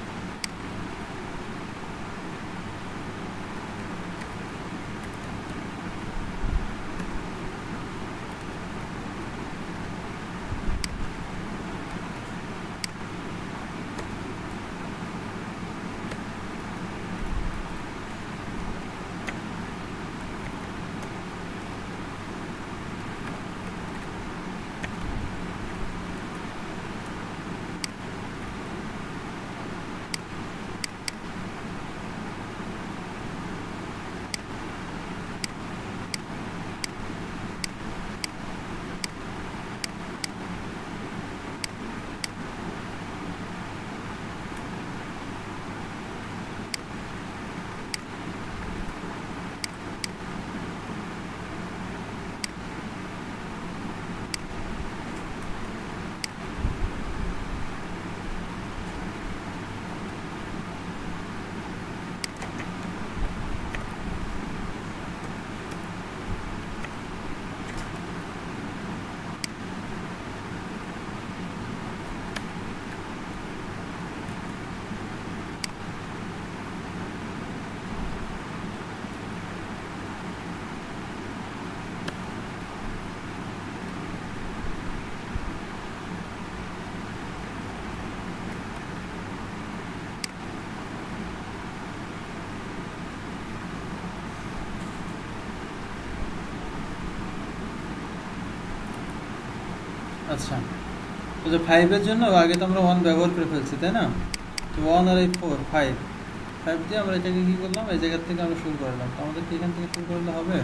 [SPEAKER 1] আচ্ছা, তো যে ফাইভের জন্য আগে তো আমরা ওয়ান ব্যবহার করে ফেলছি, তাই না? তো ওয়ান আর এই ফোর ফাইভ ফাইভ দিয়ে আমরা এটাকে কী করলাম, এই জায়গার থেকে আমরা শুরু করলাম। তো আমাদের এখান থেকে শুরু করলে হবে,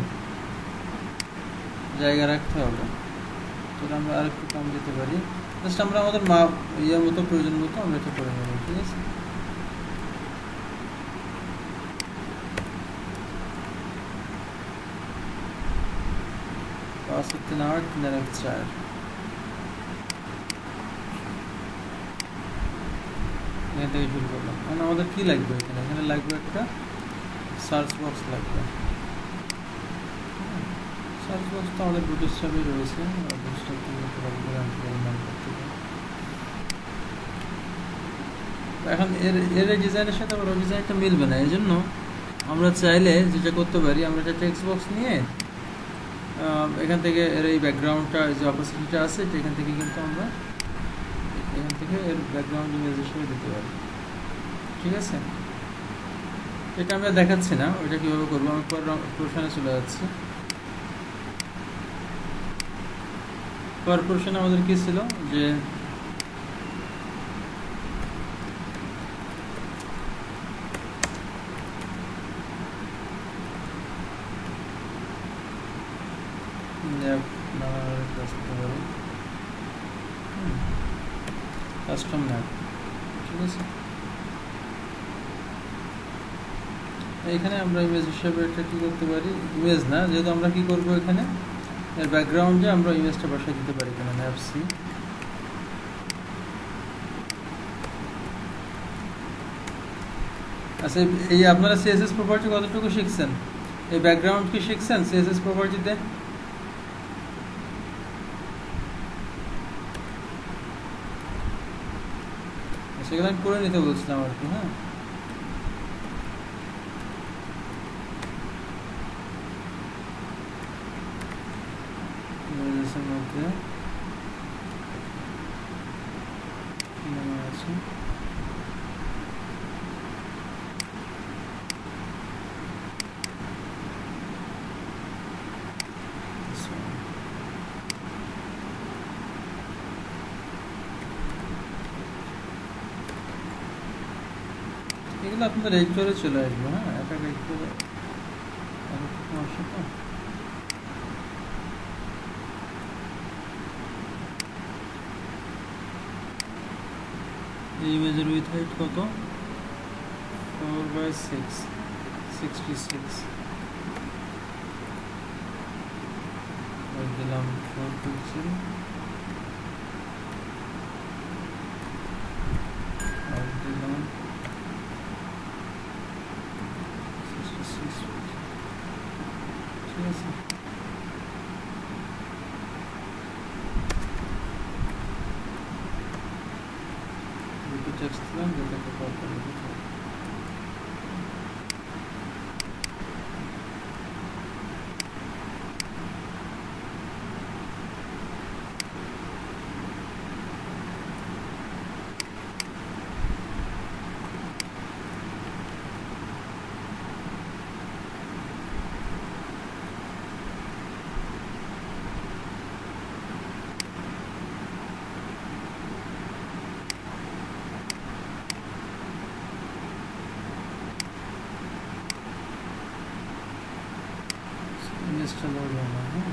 [SPEAKER 1] জায়গা রাখতে হবে। তো আমরা আর একটু কম দিতে পারি, জাস্ট আমরা আমাদের মা ইয়ের মতো প্রয়োজন মতো আমরা এটা করে নেব। ঠিক আছে, পাঁচ তিন আট তিন আর এক চার। এখান থেকে শুরু করলাম। মানে আমাদের কী লাগবে এখানে? এখানে লাগবে একটা সার্চ বক্স লাগবে। সার্চ বক্স তো আমাদের বুটস্ট্র্যাপে রয়েছে, বুটস্ট্র্যাপ থেকে এখন এর এর ডিজাইনের সাথে আবার ডিজাইনটা মিলবে না, এই জন্য আমরা চাইলে যেটা করতে পারি, আমরা একটা টেক্সট বক্স নিয়ে এখান থেকে এর এই ব্যাকগ্রাউন্ডটা যে অপোসিটিটা আছে এখান থেকে কিন্তু আমরা এখান থেকে এর ব্যাকগ্রাউন্ড ইমেজ হিসেবে দিতে পারি। ঠিক আছে, এটা আমরা দেখাচ্ছি না ওইটা কীভাবে করবো, আমি পর পোর্শনে চলে যাচ্ছি। পর পোর্শনে আমাদের কী ছিল যে কাস্টম ম্যাপ। ঠিক আছে, এইখানে আমরা ইমেজ হিসেবে এটা কী করতে পারি, ইমেজ না, যেহেতু আমরা কি করব এখানে এর ব্যাকগ্রাউন্ডে আমরা ইমেজটা বসাই দিতে পারি। এখানে ম্যাপ সি, আচ্ছা এই আপনারা সিএসএস প্রপার্টি কতটুকু শিখছেন? এই ব্যাকগ্রাউন্ড কি শিখছেন সিএসএস প্রপার্টিতে? সেগুলো আমি করে নিতে বলছিলাম আর কি। হ্যাঁ, ইমেজেসের মধ্যে নাম আছে এগুলো আপনাদের এডিটরে চলে আসবে। হ্যাঁ, একটা এডিটরে সমস্যা তো। এই ইমেজের উইথ হাইট কত? Four by six sixty six দিলাম ফোর পিক্সেল, আর দিলাম সিক্সটি সিক্স। ঠিক আছে, দুটো টেক্সট দিলাম যেটাকে কল করে দিতে হবে। ইমেজটা লোড হয় না। হ্যাঁ,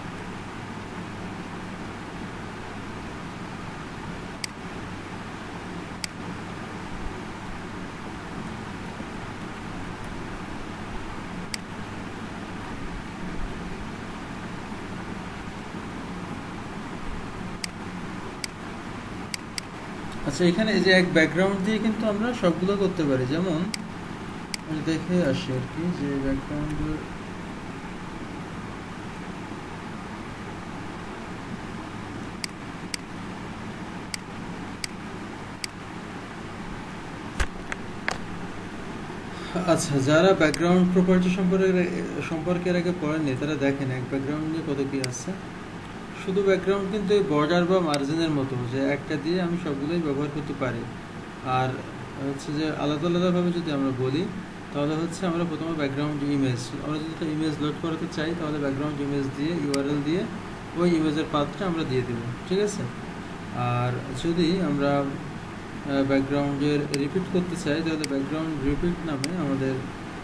[SPEAKER 1] আচ্ছা, এখানে এই যে এক ব্যাকগ্রাউন্ড দিয়ে কিন্তু আমরা সবগুলো করতে পারি। যেমন আমি দেখে আসি আর কি, যে ব্যাকগ্রাউন্ড আচ্ছা, যারা ব্যাকগ্রাউন্ড প্রপার্টি সম্পর্কে সম্পর্কে এর আগে পড়েননি তারা দেখেন এক ব্যাকগ্রাউন্ড নিয়ে কত কি আছে। শুধু ব্যাকগ্রাউন্ড কিন্তু এই বর্ডার বা মার্জিনের মতো, যে একটা দিয়ে আমি সবগুলোই ব্যবহার করতে পারি। আর হচ্ছে যে আলাদা আলাদাভাবে যদি আমরা বলি তাহলে হচ্ছে আমরা প্রথমে ব্যাকগ্রাউন্ড ইমেজ, আমরা যদি একটা ইমেজ লোড করাতে চাই তাহলে ব্যাকগ্রাউন্ড ইমেজ দিয়ে ইউআরএল দিয়ে ওই ইমেজের পাথটা আমরা দিয়ে দেব। ঠিক আছে, আর যদি আমরা ব্যাকগ্রাউন্ডের রিপিট করতে চাই তাহলে ব্যাকগ্রাউন্ড রিপিট নামে আমাদের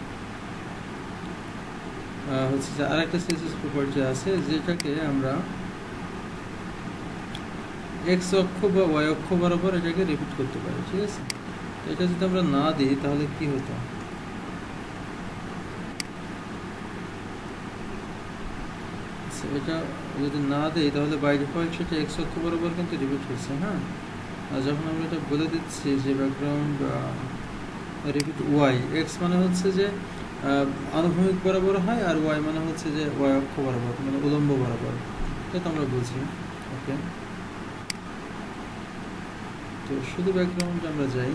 [SPEAKER 1] হচ্ছে যে আরেকটা সিএসএস প্রপার্টি আছে, যেটাকে আমরা এক্স অক্ষ বা ওয়াই অক্ষ বরাবর এটাকে রিপিট করতে পারি। ঠিক আছে, এটা যদি আমরা না দিই তাহলে কি হতো? এটা যদি না দিই তাহলে বাই ডিফল্ট সেটা এক্স অক্ষ বরাবর কিন্তু রিপিট হচ্ছে। হ্যাঁ, আর যখন আমরা এটা বলে দিচ্ছি যে ব্যাকগ্রাউন্ড রিপিট ওয়াই, এক্স মানে হচ্ছে যে আনুভূমিক বরাবর হয়, আর ওয়াই মানে হচ্ছে যে ওয়াই অক্ষ বরাবর, মানে উলম্ব বরাবর। এটা আমরা বুঝি। ওকে, তো শুধু ব্যাকগ্রাউন্ড আমরা যাই,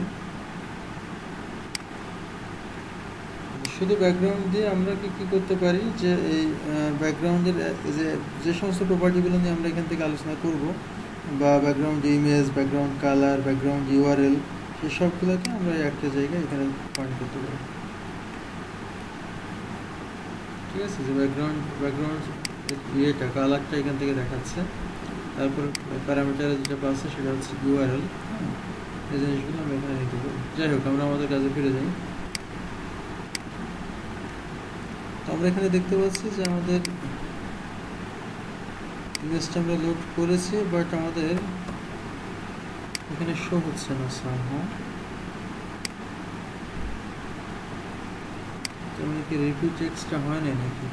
[SPEAKER 1] শুধু ব্যাকগ্রাউন্ড দিয়ে আমরা কি কি করতে পারি, যে এই ব্যাকগ্রাউন্ডের যে যে সমস্ত প্রপার্টিগুলো নিয়ে আমরা এখান থেকে আলোচনা করব, বা background image, background colour, background URL, সেই সবগুলোকে আমরা একটা জায়গায় এখানে পয়েন্ট করতে পারি। ঠিক আছে, যে ব্যাকগ্রাউন্ড ব্যাকগ্রাউন্ড ইয়েটা কালারটা এখান থেকে দেখাচ্ছে, তারপর প্যারামিটারে যেটা পাচ্ছে সেটা হচ্ছে ইউআরএল। হ্যাঁ, এই জিনিসগুলো আমরা এখানে নিতে পারি। যাই হোক, আমরা আমাদের কাজে ফিরে যাই। তো আমরা এখানে দেখতে পাচ্ছি যে আমাদের ইমেজটা আমরা লোড করেছি, বাট আমাদের এখানে শো হচ্ছে না সামহাউ। তেমন কি রিপিট টেক্সটটা হয় না নাকি?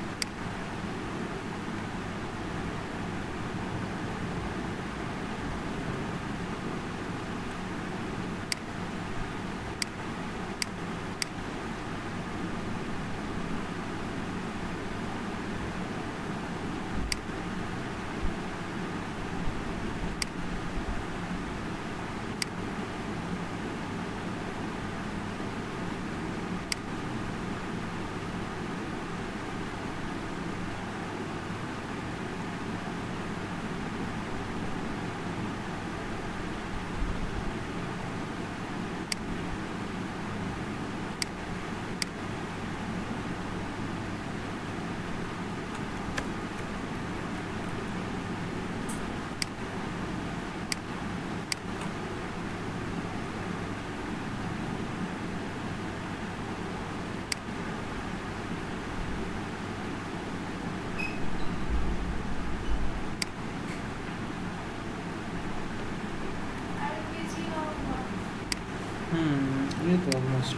[SPEAKER 1] হুম এই তো অলমোস্ট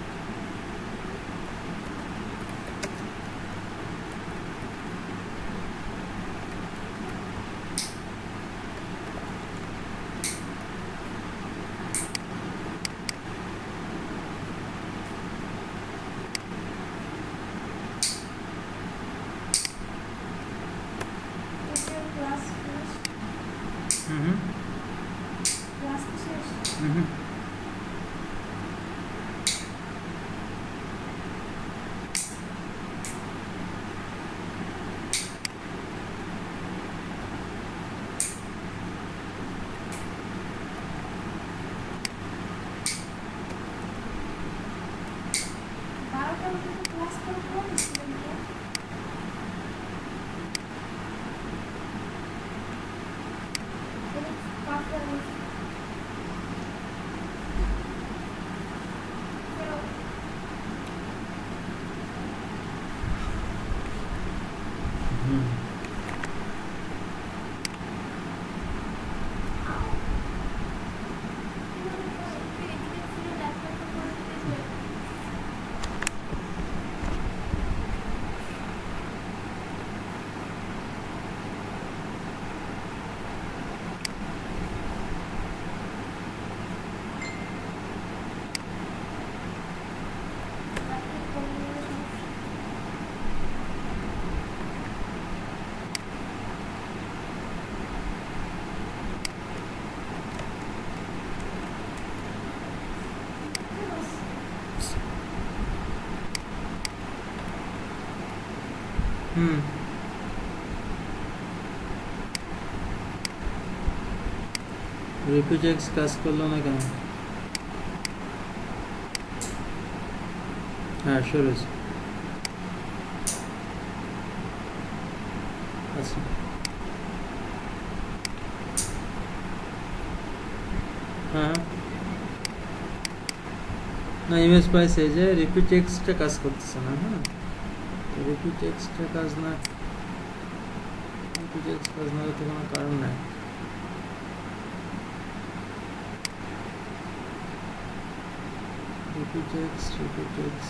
[SPEAKER 1] হুম হুম হুম হুম হুম হুম রিপিট এক্স কাজ করলো না কেন? হ্যাঁ সরেজ আচ্ছা হ্যাঁ না ইমেজ পাইছে যে রিপিট এক্সটা কাজ করতেছে না। হ্যাঁ রিপিট এক্সটা কাজ না রিপিট এক্স কাজ না করতে কোনো কারণ নাই। রিপিট এক্স রিপিট এক্স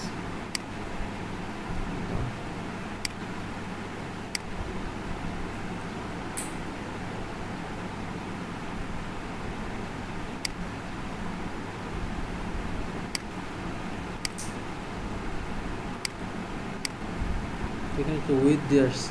[SPEAKER 1] এখানে তো উইথ দিয়ে আসছে।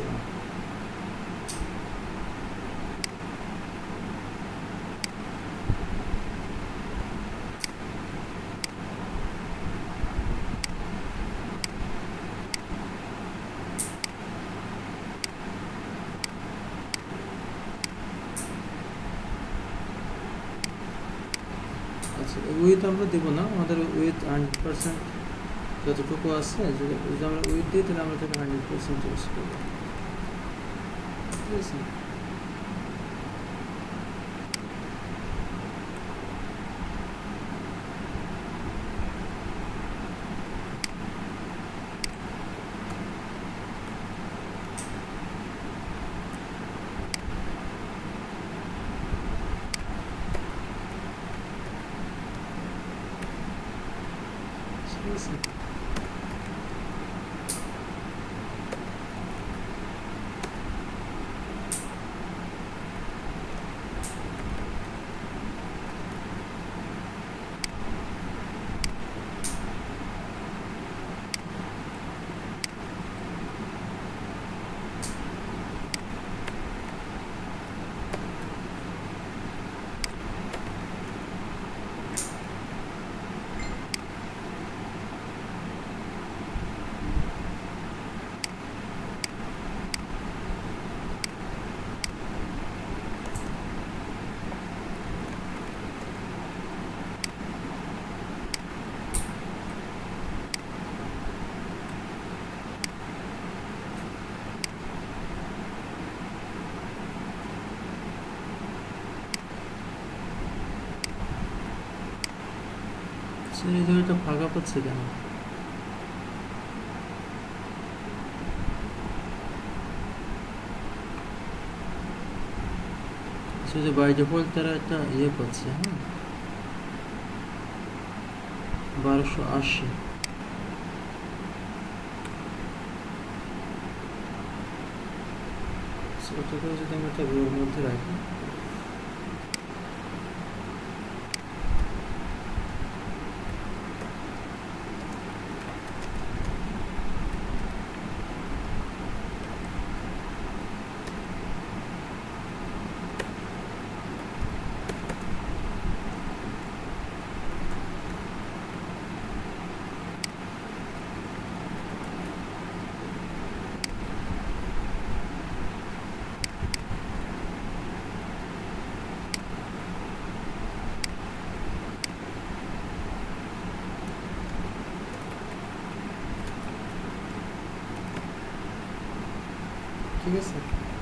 [SPEAKER 1] আচ্ছা উইথ আমরা দেবো না, আমাদের উইথ হান্ড্রেড পার্সেন্ট যতটুকু আছে যদি যদি আমরা উইথ দিই তাহলে আমরা তাকে হান্ড্রেড পার্সেন্ট ইউজ করবো। ঠিক আছে ঠিক আছে সেই জায়গাটা ফাঁকা পাচ্ছে কেন? আসলে বাই ডিফল্ট তারা একটা ইয়ে পাচ্ছে। হ্যাঁ বারোশো আশি। ওটাকে যদি আমি একটা রোর মধ্যে রাখি, ঠিক আছে।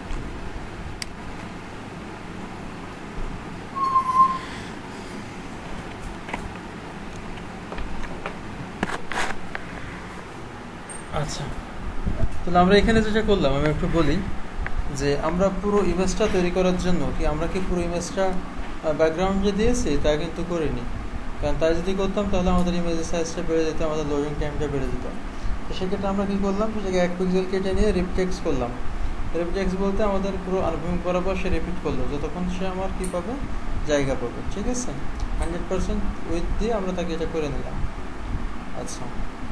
[SPEAKER 1] আচ্ছা, তাহলে আমরা এখানে যেটা করলাম আমি একটু বলি যে আমরা পুরো ইমেজটা তৈরি করার জন্য কি আমরা কি পুরো ইমেজটা ব্যাকগ্রাউন্ড যে দিয়েছি তা কিন্তু করিনি, কারণ তাই যদি করতাম তাহলে আমাদের ইমেজের সাইজটা বেড়ে যেত, আমাদের লোডিং টাইমটা বেড়ে যেত। তো সেক্ষেত্রে আমরা কী করলাম, সেটাকে এক পিক্সেল কেটে নিয়ে রিপটেক্স করলাম। রিপটেক্স বলতে আমাদের পুরো আনুভূমিক বরাবর সে রিপিট করলো যতক্ষণ সে আমার কী পাবে, জায়গা পাবে। ঠিক আছে, হান্ড্রেড পার্সেন্ট উইথ দিয়ে আমরা তাকে এটা করে নিলাম। আচ্ছা,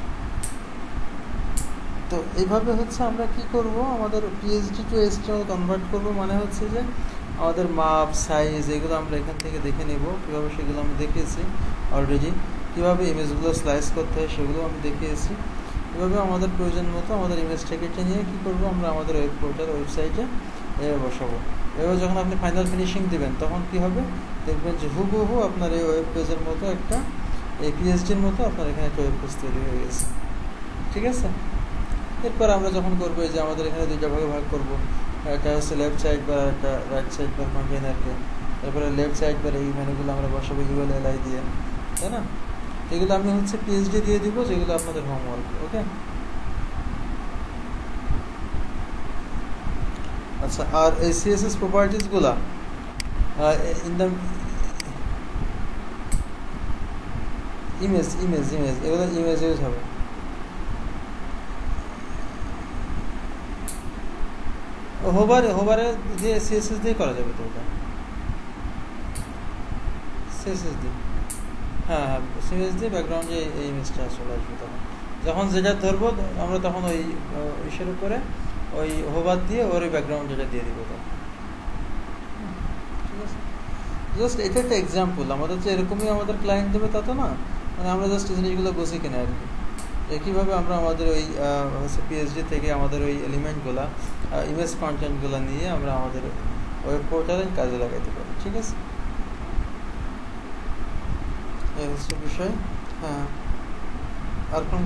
[SPEAKER 1] তো এইভাবে হচ্ছে আমরা কি করব, আমাদের পিএইচডি টু এইচটিএমএল কনভার্ট করব, মানে হচ্ছে যে আমাদের মাপ সাইজ এগুলো আমরা এখান থেকে দেখে নেব কীভাবে, সেগুলো আমি দেখিয়েছি অলরেডি। কীভাবে ইমেজগুলো স্লাইস করতে হয় সেগুলো আমি দেখিয়েছি। এভাবে আমাদের প্রয়োজন মতো আমাদের ইমেজটাকে নিয়ে কী করবো, আমরা আমাদের ওয়েব পোর্টাল ওয়েবসাইটে এভাবে বসাবো। এভাবে যখন আপনি ফাইনাল ফিনিশিং দেবেন তখন কি হবে, দেখবেন যে হুবহু আপনার এই ওয়েব পেজের মতো একটা, এই পিএইচডির মতো আপনার এখানে একটা ওয়েব পেজ তৈরি হয়ে গেছে। ঠিক আছে, এরপর আমরা যখন করবো যে আমাদের এখানে দুইটা ভাগে ভাগ করবো, একটা হচ্ছে লেফট সাইড বা একটা রাইট সাইড বা কন্টেনারকে, এরপরে লেফট সাইড বা এই মেনুগুলো আমরা বসাবো ইউএল এলআই দিয়ে, তাই না? এগুলো আমি হচ্ছে পিএইচডি দিয়ে দিব, যেগুলো আপনাদের হোমওয়ার্ক। ওকে, আচ্ছা, আর এই সিএসএস প্রপার্টিসগুলা in the image image image এগুলো ইমেজ ইউজ হবে। হোভার হোভারে দিয়ে সিএসএস দিয়ে করা যাবে তো, ওটা সিএসএস দিয়ে, হ্যাঁ হ্যাঁ সিএসএস দিয়ে ব্যাকগ্রাউন্ডে এই ইমেজটা চলে আসবে। তখন যখন যেটা ধরবো আমরা তখন ওই ইসের উপরে ওই হোভার দিয়ে ওর ওই ব্যাকগ্রাউন্ড যেটা দিয়ে দিব তখন। ঠিক আছে, জাস্ট এটা একটা এক্সাম্পল। আমাদের যে এরকমই আমাদের ক্লায়েন্ট দেবে তা তো না, মানে আমরা জাস্ট এই জিনিসগুলো বুঝি কিনা আর কি, যে কীভাবে আমরা আমাদের ওই হচ্ছে পিএইচডি থেকে আমাদের ওই এলিমেন্টগুলা ইমেজ কন্টেন্টগুলো নিয়ে আমরা আমাদের ওয়েব পোর্টালে কাজে লাগাইতে পারি। ঠিক আছে, এই হচ্ছে বিষয়। হ্যাঁ, আর কোন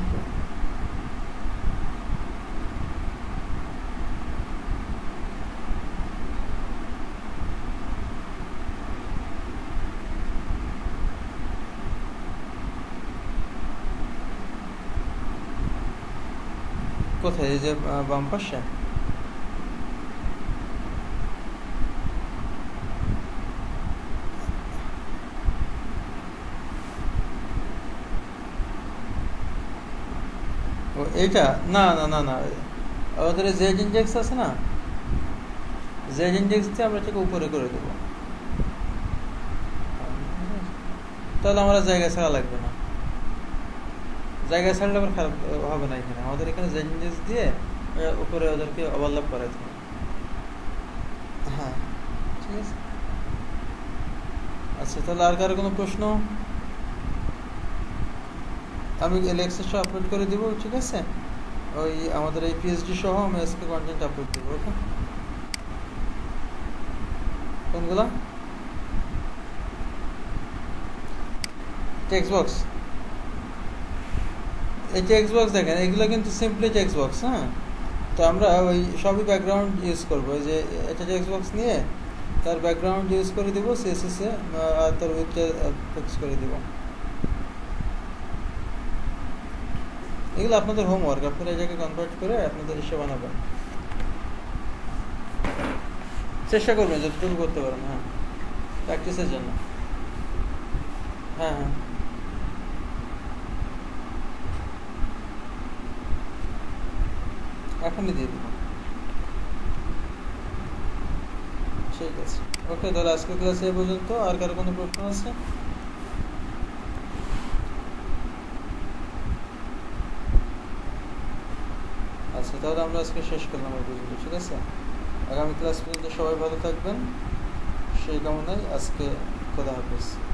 [SPEAKER 1] কোথায়, এই যে বাম পাশে? ও এইটা না না না না আমাদের জেড ইন্ডেক্স আছে না, জেড ইন্ডেক্স দিয়ে আমরা এটাকে উপরে করে দেবো, তাহলে আমরা জায়গা ছাড়া লাগবে না। জায়গা ছাড়লে আবার খারাপ হবে না। এখানে আমাদের এখানে জেড ইন্ডেক্স দিয়ে উপরে ওদেরকে ওভারল্যাপ করাইতে হবে। হ্যাঁ, ঠিক আছে। আচ্ছা, তাহলে আর কারো কোনো প্রশ্ন? আমি এলএক্সের সহ আপলোড করে দিব। ঠিক আছে, ওই আমাদের এই পিএইচডি সহ আমি আজকে কন্টেন্ট আপলোড দেবো। ওকে, কোনগুলা? টেক্সট বক্স, এই টেক্সট বক্স দেখেন, এগুলো কিন্তু সিম্পলি টেক্সট বক্স। হ্যাঁ, তো আমরা ওই সবই ব্যাকগ্রাউন্ড ইউজ করবো। যে এটা টেক্সট বক্স নিয়ে তার ব্যাকগ্রাউন্ড ইউজ করে দিব সিএসএস এ, আর তার উইথটা ফিক্স করে দিব। এগুলো আপনাদের হোমওয়ার্ক, আপনারা এটাকে কনভার্ট করে আপনাদের ইসে বানাবেন, চেষ্টা করবেন যতটুকু করতে পারেন। হ্যাঁ, প্র্যাকটিসের জন্য। হ্যাঁ হ্যাঁ
[SPEAKER 2] এখনই দিয়ে দিব। ঠিক আছে, ওকে, তাহলে আজকের ক্লাসে এই পর্যন্ত। আর কারো কোনো প্রশ্ন আছে? আচ্ছা, তাহলে আমরা আজকে শেষ করলাম এই পর্যন্ত, ঠিক আছে? আগামী ক্লাস পর্যন্ত সবাই ভালো থাকবেন সেই কামনায় আজকে খোদা হাফেজ।